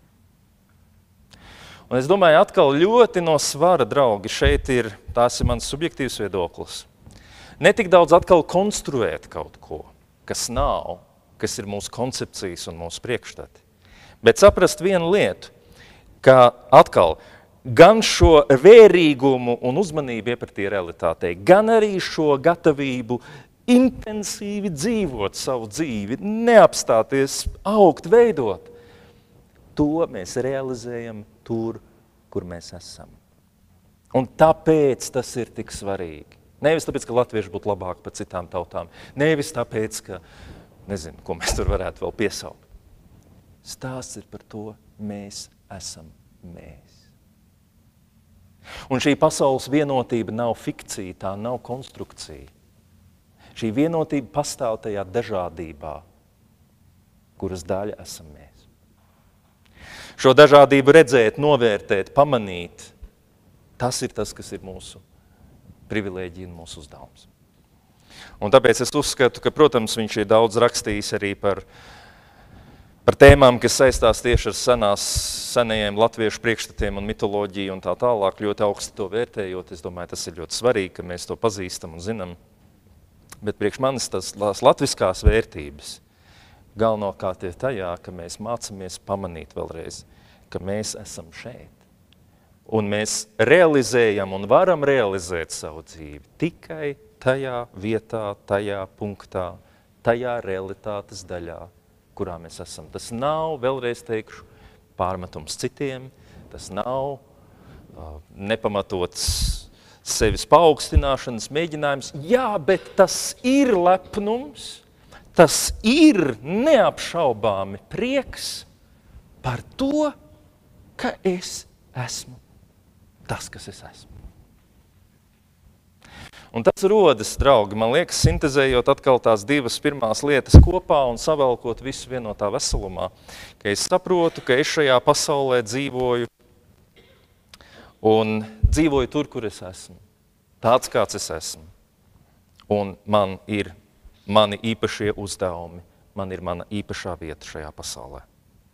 S1: Un es domāju, atkal ļoti no svara, draugi, šeit ir, tās ir mans subjektīvs viedoklis. Ne tik daudz atkal konstruēt kaut ko, kas nav, kas ir mūsu koncepcijas un mūsu priekšstati. Bet saprast vienu lietu, ka atkal gan šo vērīgumu un uzmanību iepratī realitātei, gan arī šo gatavību intensīvi dzīvot savu dzīvi, neapstāties, augt, veidot, to mēs realizējam tur, kur mēs esam. Un tāpēc tas ir tik svarīgi. Nevis tāpēc, ka latvieši būtu labāki par citām tautām. Nevis tāpēc, ka, nezinu, ko mēs tur varētu vēl piesaukt. Stāsts ir par to, mēs esam mēs. Un šī pasaules vienotība nav fikcija, tā nav konstrukcija. Šī vienotība pastāv tajā dažādībā, kuras daļa esam mēs. Šo dažādību redzēt, novērtēt, pamanīt, tas ir tas, kas ir mūsu privilēģija un mūsu uzdevums. Un tāpēc es uzskatu, ka, protams, viņš ir daudz rakstījis arī par Par tēmām, kas saistās tieši ar senās, senajiem latviešu priekšstatiem un mitoloģiju un tā tālāk, ļoti augsti to vērtējot. Es domāju, tas ir ļoti svarīgi, ka mēs to pazīstam un zinām. Bet priekš manis tas latviskās vērtības galvenokārt ir tajā, ka mēs mācamies pamanīt vēlreiz, ka mēs esam šeit. Un mēs realizējam un varam realizēt savu dzīvi tikai tajā vietā, tajā punktā, tajā realitātes daļā, kurā mēs esam. Tas nav, vēlreiz teikšu, pārmetums citiem, tas nav uh, nepamatots sevis paaugstināšanas mēģinājums. Jā, bet tas ir lepnums, tas ir neapšaubāmi prieks par to, ka es esmu tas, kas es esmu. Un tas rodas, draugi, man liekas, sintezējot atkal tās divas pirmās lietas kopā un savelkot visu vienotā veselumā, ka es saprotu, ka es šajā pasaulē dzīvoju un dzīvoju tur, kur es esmu. Tāds, kāds es esmu. Un man ir mani īpašie uzdevumi, man ir mana īpašā vieta šajā pasaulē.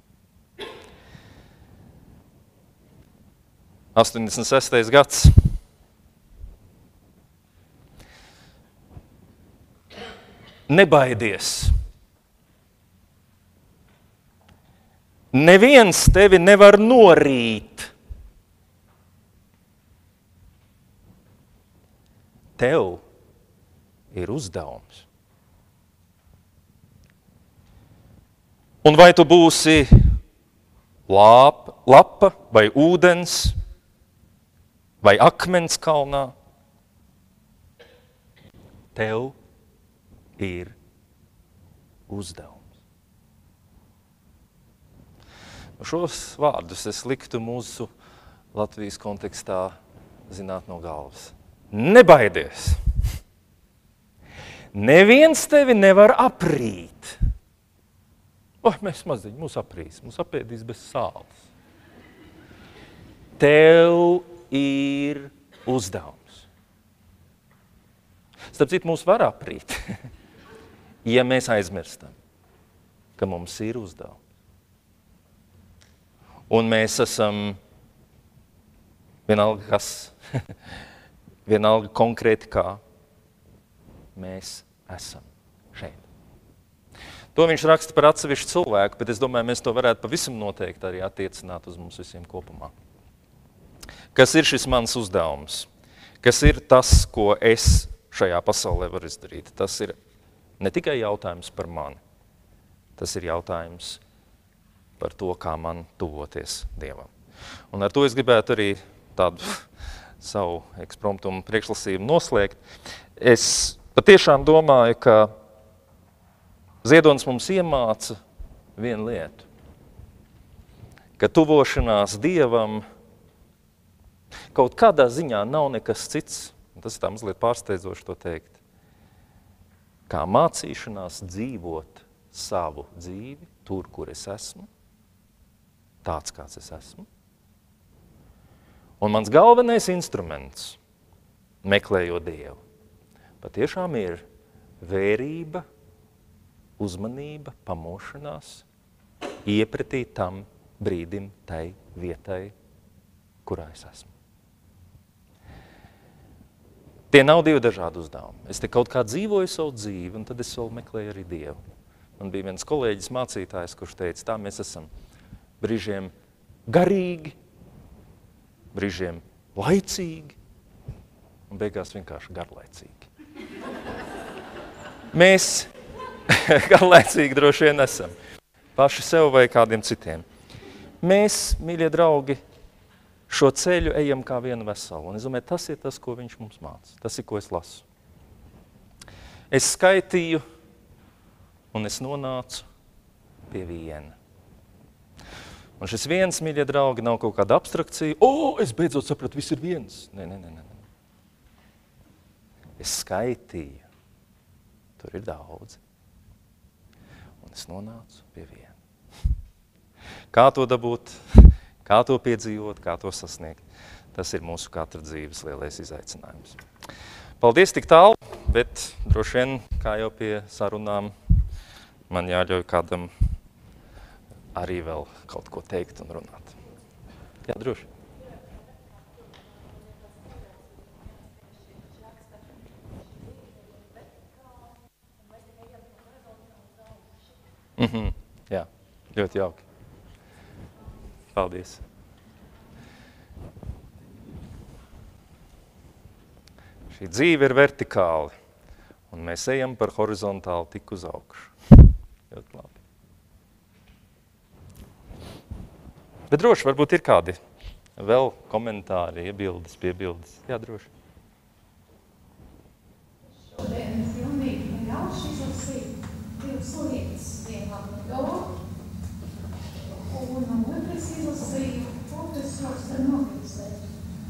S1: astoņdesmit sestais gads. Nebaidies. Neviens tevi nevar norīt. Tev ir uzdevums. Un vai tu būsi lāp, lapa vai ūdens, vai akmens kalnā, tev ir uzdevums. Šos vārdus es liktu mūsu Latvijas kontekstā zināt no galvas. Nebaidies! Neviens tevi nevar aprīt. Oh, mēs maziņi, mūs aprīs, mūs apēdīs bez sāls. Tev ir uzdevums. Starp citu, mūs var aprīt, ja mēs aizmirstam, ka mums ir uzdevums. Un mēs esam vienalga kas, vienalga konkrēti kā, mēs esam šeit. To viņš raksta par atsevišķu cilvēku, bet es domāju, mēs to varētu pavisam noteikti arī attiecināt uz mums visiem kopumā. Kas ir šis mans uzdevums? Kas ir tas, ko es šajā pasaulē varu izdarīt? Tas ir ne tikai jautājums par mani, tas ir jautājums par to, kā man tuvoties Dievam. Un ar to es gribētu arī tādu savu ekspromptumu priekšlasījumu noslēgt. Es patiešām domāju, ka Ziedonis mums iemāca vienu lietu, ka tuvošanās Dievam kaut kādā ziņā nav nekas cits, un tas ir tā mazliet pārsteidzoši to teikt, kā mācīšanās dzīvot savu dzīvi tur, kur es esmu, tāds, kāds es esmu. Un mans galvenais instruments, meklējot Dievu, patiešām ir vērība, uzmanība, pamošanās, iepratī tam brīdim, tai vietai, kurā es esmu. Tie nav divi dažādi uzdevumi. Es te kaut kā dzīvoju savu dzīvi, un tad es vēl meklēju arī Dievu. Man bija viens kolēģis mācītājs, kurš teica, tā mēs esam brīžiem garīgi, brīžiem laicīgi, un beigās vienkārši garlaicīgi. Mēs garlaicīgi droši vien esam. Paši sev vai kādiem citiem. Mēs, mīļie draugi, šo ceļu ejam kā vienu veselu. Un es domāju, tas ir tas, ko viņš mums māca. Tas ir, ko es lasu. Es skaitīju, un es nonācu pie viena. Un šis viens, mīļie draugi, nav kaut kāda abstrakcija. O, es beidzot sapratu, viss ir viens. Nē, nē, nē, nē. Es skaitīju. Tur ir daudz. Un es nonācu pie viena. Kā to dabūt? Kā to piedzīvot, kā to sasniegt, tas ir mūsu katra dzīves lielais izaicinājums. Paldies tik tālu, bet droši vien, kā jau pie sarunām, man jāļauj kādam arī vēl kaut ko teikt un runāt. Jā, droši. Mhm, jā, ļoti jauki. Paldies. Šī dzīve ir vertikāli, un mēs ejam par horizontāli tik uz augšu. Ļoti labi. Bet droši, varbūt ir kādi vēl komentāri, iebildes, piebildes. Jā, droši.
S2: Šodien es pilnīgi nejauši izlasīju divas lietas. Viena to, un otrs izlasīju profesors ar novirzēju.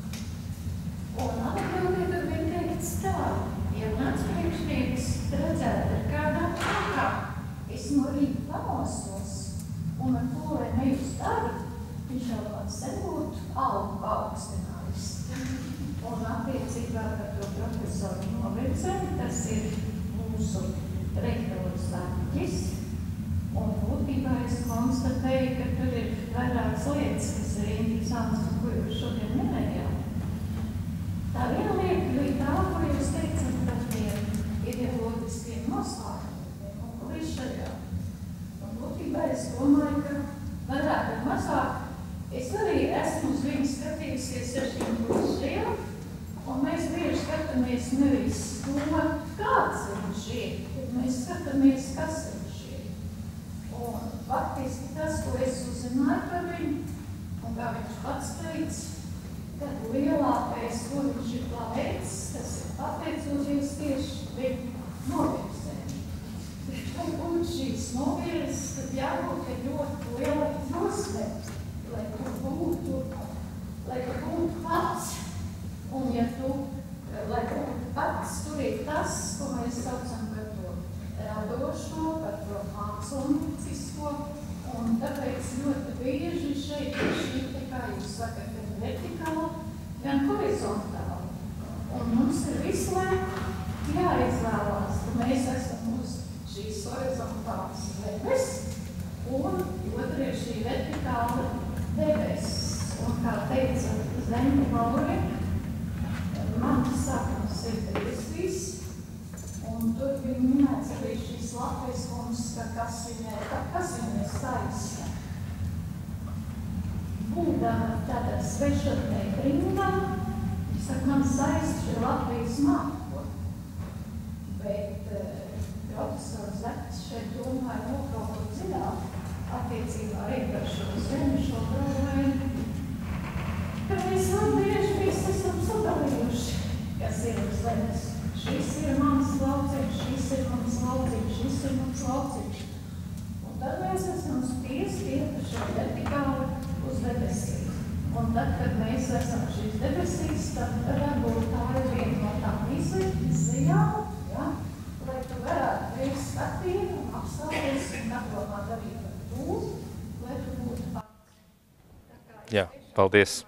S2: Un atbildēt ar vien teikts tā, ja mans priekšnieks redzētu ar kādām kākām, es no rīta pamostos, un ar to, lai ne uz darbu, viņš jau man sen būtu algu paaugstinājis. Un attiecībā par to profesoru novirzēju, tas ir mūsu rektoras Latvijas. Un būtībā es konstatēju, ka tur ir vairākas lietas, kas ir interesants, un ko jūs šodien minējāt. Tā viena lieta bija tā, ko jūs teicat par tiem ideoloģiskiem noslēgumiem un klišajā. Un būtībā es domāju, ka varētu mazāk. Es arī esmu uz viņu skatījusies ar šiem klišajiem, un mēs bieži skatāmies nevis to, kāds viņš ir, bet mēs skatāmies, kas viņš ir. Un faktiski tas, ko es uzzināju par viņu, un kā viņš pats teica, tad lielākais, ko viņš ir paveicis, tas ir pateicoties tieši viņu novirzēm. Lai būtu šīs novirzes, tad jābūt ļoti lielai drosmei, lai tu būtu, lai tu būtu pats. Un ja tu, lai būtu pats, tur ir tas, ko mēs saucam par to radošo, par to māksliniecisko, un tāpēc ļoti bieži šeit ir šī, kā jūs sakat, gan vertikāla, gan horizontāla. Un mums ir visu laiku jāizvēlās, ka mēs esam uz šīs horizontālas debes, un otra ir šī vertikāla debesis. Un kā teica Zenta Mauri, manas saknes ir debesīs, un tur bija minēts arī šīs Latvijas kungs, ka kas viņai, kas viņai saista. Būdama tādā svešatnē brīnumam, viņš saka, man saist šī Latvijas māko. Bet uh, profesors Zeks šeit domāja vēl kaut ko dziļāk attiecībā arī par šo zemi, šo problēmu, ka mēs vēl bieži visi esam sadalījuši, kas ir uz zemes. Šis ir mans lauciņš, šis ir mans lauciņš, šis ir mans lauciņš. Un tad mēs esam spiesti iet ar šo vertikāli uz debesīm. Un tad, kad mēs esam šīs debesīs, tad varbūt tā ir viena no tām izjām, ja? Lai tu varētu veikt skatību un apstāties un apdomāt arī par to, lai tu būtu pats.
S1: Jā, paldies.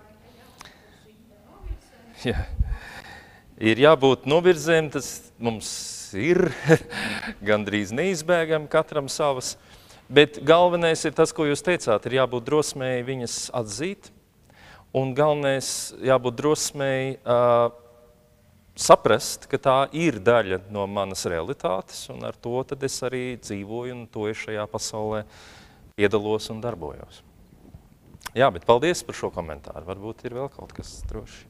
S1: Jā. Ir jābūt novirzēm, tas mums ir gandrīz neizbēgami katram savas, bet galvenais ir tas, ko jūs teicāt, ir jābūt drosmēji viņas atzīt, un galvenais jābūt drosmēji uh, saprast, ka tā ir daļa no manas realitātes, un ar to tad es arī dzīvoju, un to es šajā pasaulē iedalos un darbojos. Jā, bet paldies par šo komentāru, varbūt ir vēl kaut kas droši.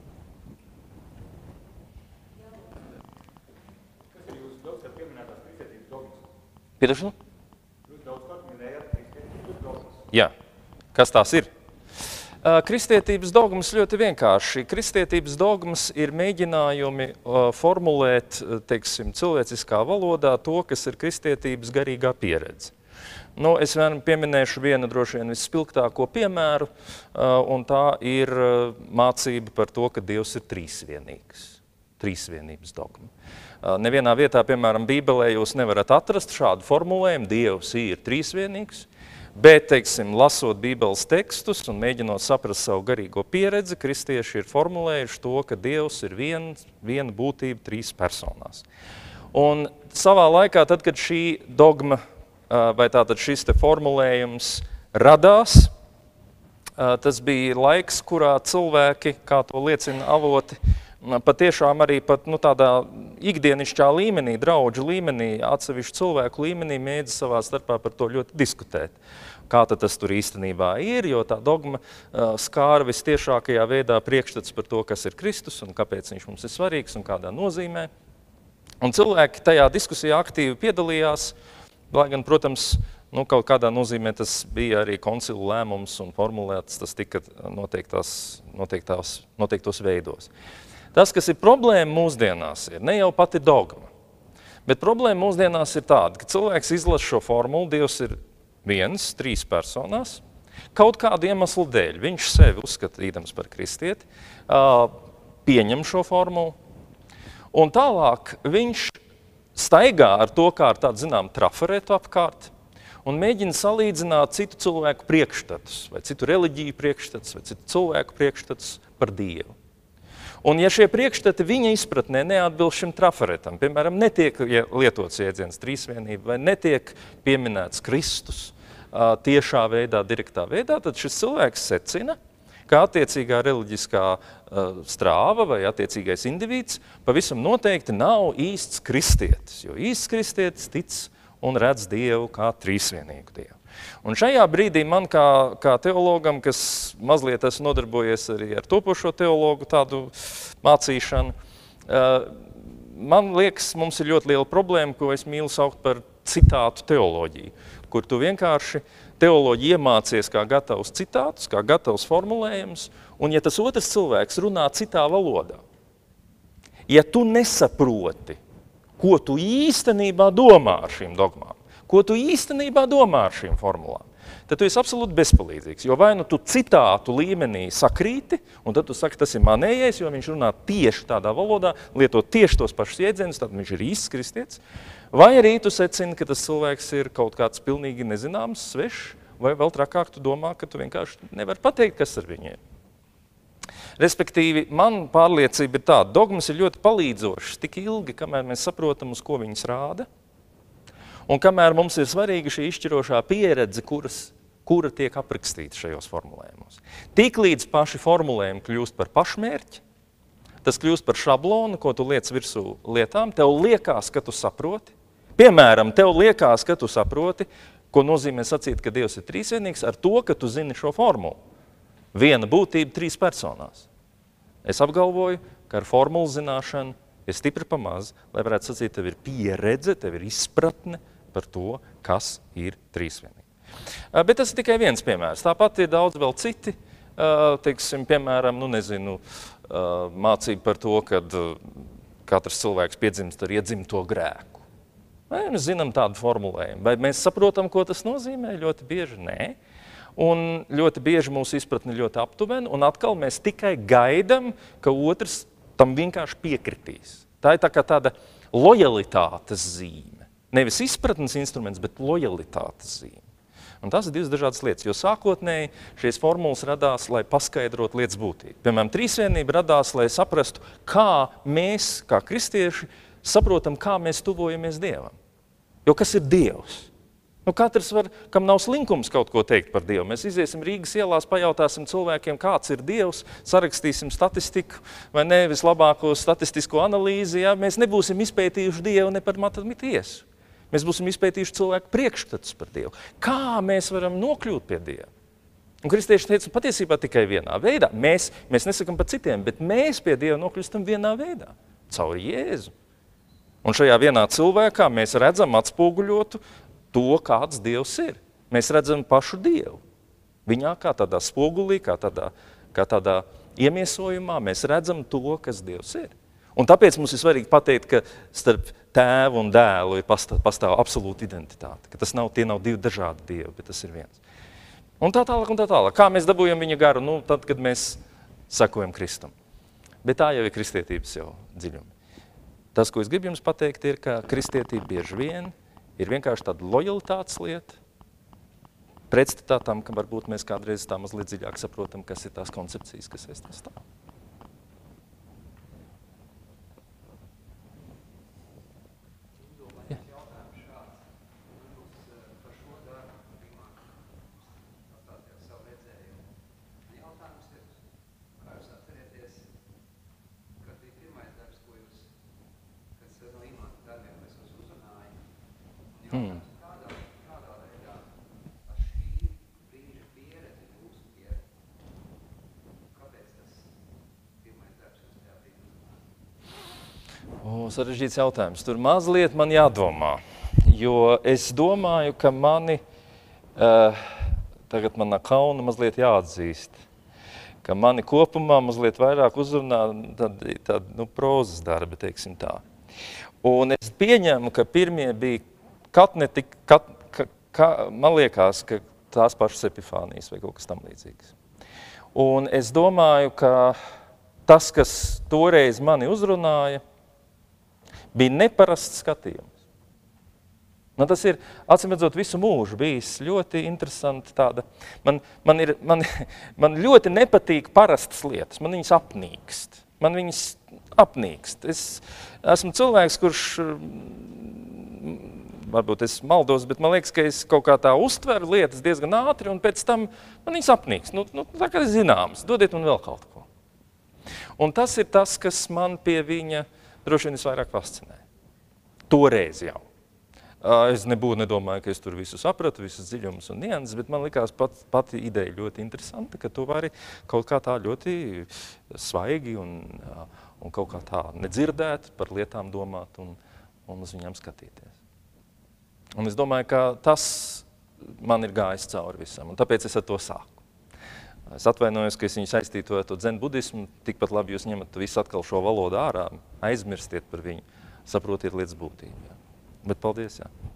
S1: Piedošanu?
S3: Jūs daudz kārt minējāt kristietības dogmas.
S1: Jā. Kas tās ir? Kristietības dogmas ļoti vienkārši. Kristietības dogmas ir mēģinājumi formulēt, teiksim, cilvēciskā valodā to, kas ir kristietības garīgā pieredze. Nu, es vien pieminēšu vienu droši vien visspilgtāko piemēru, un tā ir mācība par to, ka Dievs ir trīsvienīgs. Trīsvienības dogma. Nevienā vietā, piemēram, Bībelē jūs nevarat atrast šādu formulējumu, Dievs ir trīsvienīgs, bet, teiksim, lasot Bībeles tekstus un mēģinot saprast savu garīgo pieredzi, kristieši ir formulējuši to, ka Dievs ir vien, viena būtība trīs personās. Un savā laikā, tad, kad šī dogma, vai tātad šis te formulējums radās, tas bija laiks, kurā cilvēki, kā to liecina avoti, patiešām arī pat nu, tādā ikdienišķā līmenī, draudžu līmenī, atsevišķu cilvēku līmenī mēdz savā starpā par to ļoti diskutēt. Kā tad tas tur īstenībā ir, jo tā dogma uh, skāra vistiešākajā veidā priekšstats par to, kas ir Kristus un kāpēc viņš mums ir svarīgs un kādā nozīmē. Un cilvēki tajā diskusijā aktīvi piedalījās, lai gan, protams, nu, kaut kādā nozīmē tas bija arī koncilu lēmums un formulēts, tas tika noteiktās, noteiktās, noteiktos veidos. Tas, kas ir problēma mūsdienās, ir ne jau pati dogma, bet problēma mūsdienās ir tāda, ka cilvēks izlasa šo formulu, Dievs ir viens, trīs personās, kaut kādu iemeslu dēļ, viņš sevi uzskatīdams par kristieti, pieņem šo formulu, un tālāk viņš staigā ar to, kā ar tādu, zinām, trafarētu apkārt, un mēģina salīdzināt citu cilvēku priekšstatus, vai citu reliģiju priekšstatus, vai citu cilvēku priekšstatus par Dievu. Un ja šie priekšstati viņa izpratnē neatbilst šim trafaretam, piemēram, netiek lietots jēdziens trīsvienība vai netiek pieminēts Kristus tiešā veidā, direktā veidā, tad šis cilvēks secina, ka attiecīgā reliģiskā strāva vai attiecīgais indivīds pavisam noteikti nav īsts kristietis, jo īsts kristietis tic un redz Dievu kā trīsvienīgu Dievu. Un šajā brīdī man kā, kā teologam, kas mazliet esmu nodarbojies arī ar topošo teologu tādu mācīšanu, man liekas, mums ir ļoti liela problēma, ko es mīlu saukt par citātu teoloģiju, kur tu vienkārši teoloģi iemācies kā gatavs citātus, kā gatavs formulējums, un ja tas otrs cilvēks runā citā valodā, ja tu nesaproti, ko tu īstenībā domā ar šīm dogmām, ko tu īstenībā domā ar šīm formulām, tad tu esi absolūti bezpalīdzīgs. Jo vai nu tu citātu līmenī sakrīti, un tad tu saki, tas ir manējais, jo viņš runā tieši tādā valodā, lieto tieši tos pašus iedzienus, tad viņš ir īsts kristietis, vai arī tu secini, ka tas cilvēks ir kaut kāds pilnīgi nezināms, svešs, vai vēl trakāk tu domā, ka tu vienkārši nevari pateikt, kas ar viņiem. Respektīvi, man pārliecība ir tāda, dogmas ir ļoti palīdzošas tik ilgi, kamēr mēs saprotam, uz ko viņas rāda, un kamēr mums ir svarīga šī izšķirošā pieredze, kuras, kura tiek aprakstīta šajos formulējumos. Tiklīdz paši formulējumi kļūst par pašmērķi, tas kļūst par šablonu, ko tu liec virsū lietām, tev liekas, ka tu saproti. Piemēram, tev liekas, ka tu saproti, ko nozīmē sacīt, ka Dievs ir trīsvienīgs, ar to, ka tu zini šo formulu. Viena būtība trīs personās. Es apgalvoju, ka ar formulu zināšanu ir stipri pamaz, lai varētu sacīt, tev ir pieredze, tev ir izpratne par to, kas ir trīsvienīgi. Bet tas ir tikai viens piemērs. Tāpat ir daudz vēl citi, teiksim, piemēram, nu nezinu, mācība par to, kad katrs cilvēks piedzimst ar iedzimto grēku. Vai mēs zinām tādu formulējumu? Vai mēs saprotam, ko tas nozīmē? Ļoti bieži nē. Un ļoti bieži mūsu izpratne ļoti aptuvena, un atkal mēs tikai gaidam, ka otrs tam vienkārši piekritīs. Tā ir tā kā tāda lojalitātes zīme. Nevis izpratnes instruments, bet lojalitātes zīme. Un tās ir divas dažādas lietas, jo sākotnēji šīs formulas radās, lai paskaidrotu lietas būtību. Piemēram, trīsvienība radās, lai saprastu, kā mēs, kā kristieši, saprotam, kā mēs tuvojamies Dievam. Jo kas ir Dievs? Nu, katrs var, kam nav slinkums kaut ko teikt par Dievu. Mēs iziesim Rīgas ielās, pajautāsim cilvēkiem, kāds ir Dievs, sarakstīsim statistiku, vai ne, vislabāko statistisko analīzi, ja? Mēs nebūsim izpētījuši Dievu ne par matemātiesu. Mēs būsim izpētījuši cilvēku priekšstatus par Dievu. Kā mēs varam nokļūt pie Dieva? Un kristieši teica, patiesībā tikai vienā veidā. Mēs, mēs nesakam par citiem, bet mēs pie Dieva nokļūstam vienā veidā, caur Jēzu. Un šajā vienā cilvēkā mēs redzam atspoguļotu to, kāds Dievs ir. Mēs redzam pašu Dievu. Viņā kā tādā spogulī, kā tādā, kā tādā iemiesojumā mēs redzam to, kas Dievs ir. Un tāpēc mums ir svarīgi pateikt, ka starp tēvu un dēlu ir pastāv, pastāv absolūta identitāte. Ka tas nav, tie nav divi dažādi Dievi, bet tas ir viens. Un tā tālāk, un tā tālāk. Kā mēs dabūjam viņa garu? Nu, tad, kad mēs sekojam Kristum. Bet tā jau ir kristietības jau dziļumi. Tas, ko es gribu jums pateikt, ir, ka kristietība bieži vien ir vienkārši tāda lojalitātes lieta, pretstatā tam, ka varbūt mēs kādreiz tā mazliet dziļāk saprotam, kas ir tās koncepcijas, kas aiz tās stāv. Ja. sarežģīts jautājums. Tur mazliet man jādomā, jo es domāju, ka mani, uh, tagad man kauna mazliet jāatzīst, ka mani kopumā mazliet vairāk uzrunā tādi, tādi, nu, prozas darbi, teiksim tā. Un es pieņemu, ka pirmie bija kaut ne tik, kaut, ka, ka, man liekas, ka tās pašas epifānijas vai kaut kas tam līdzīgs. Un es domāju, ka tas, kas toreiz mani uzrunāja, bija neparasts skatījums. Nu, tas ir, atsimredzot, visu mūžu bijis ļoti interesanti tāda. Man, man, ir, man, man ļoti nepatīk parastas lietas, man viņas apnīkst. Man viņas apnīkst. Es esmu cilvēks, kurš, varbūt es maldos, bet man liekas, ka es kaut kā tā uztveru lietas diezgan ātri, un pēc tam man viņas apnīkst. Nu, nu, tā kā zināms, dodiet man vēl kaut ko. Un tas ir tas, kas man pie viņa droši vien visvairāk fascinē. Toreiz jau. Es nebūtu nedomāju, ka es tur visu sapratu, visas dziļumus un nianses, bet man likās pat, pati ideja ļoti interesanta, ka tu vari kaut kā tā ļoti svaigi un, un kaut kā tā nedzirdēt, par lietām domāt un, un uz viņām skatīties. Un es domāju, ka tas man ir gājis cauri visam, un tāpēc es ar to sāku. Es atvainojos, ka es viņu saistītu ar to dzen budismu, tikpat labi jūs ņemat visu atkal šo valodu ārā, aizmirstiet par viņu, saprotiet lietas būtību. Jā. Bet paldies, jā.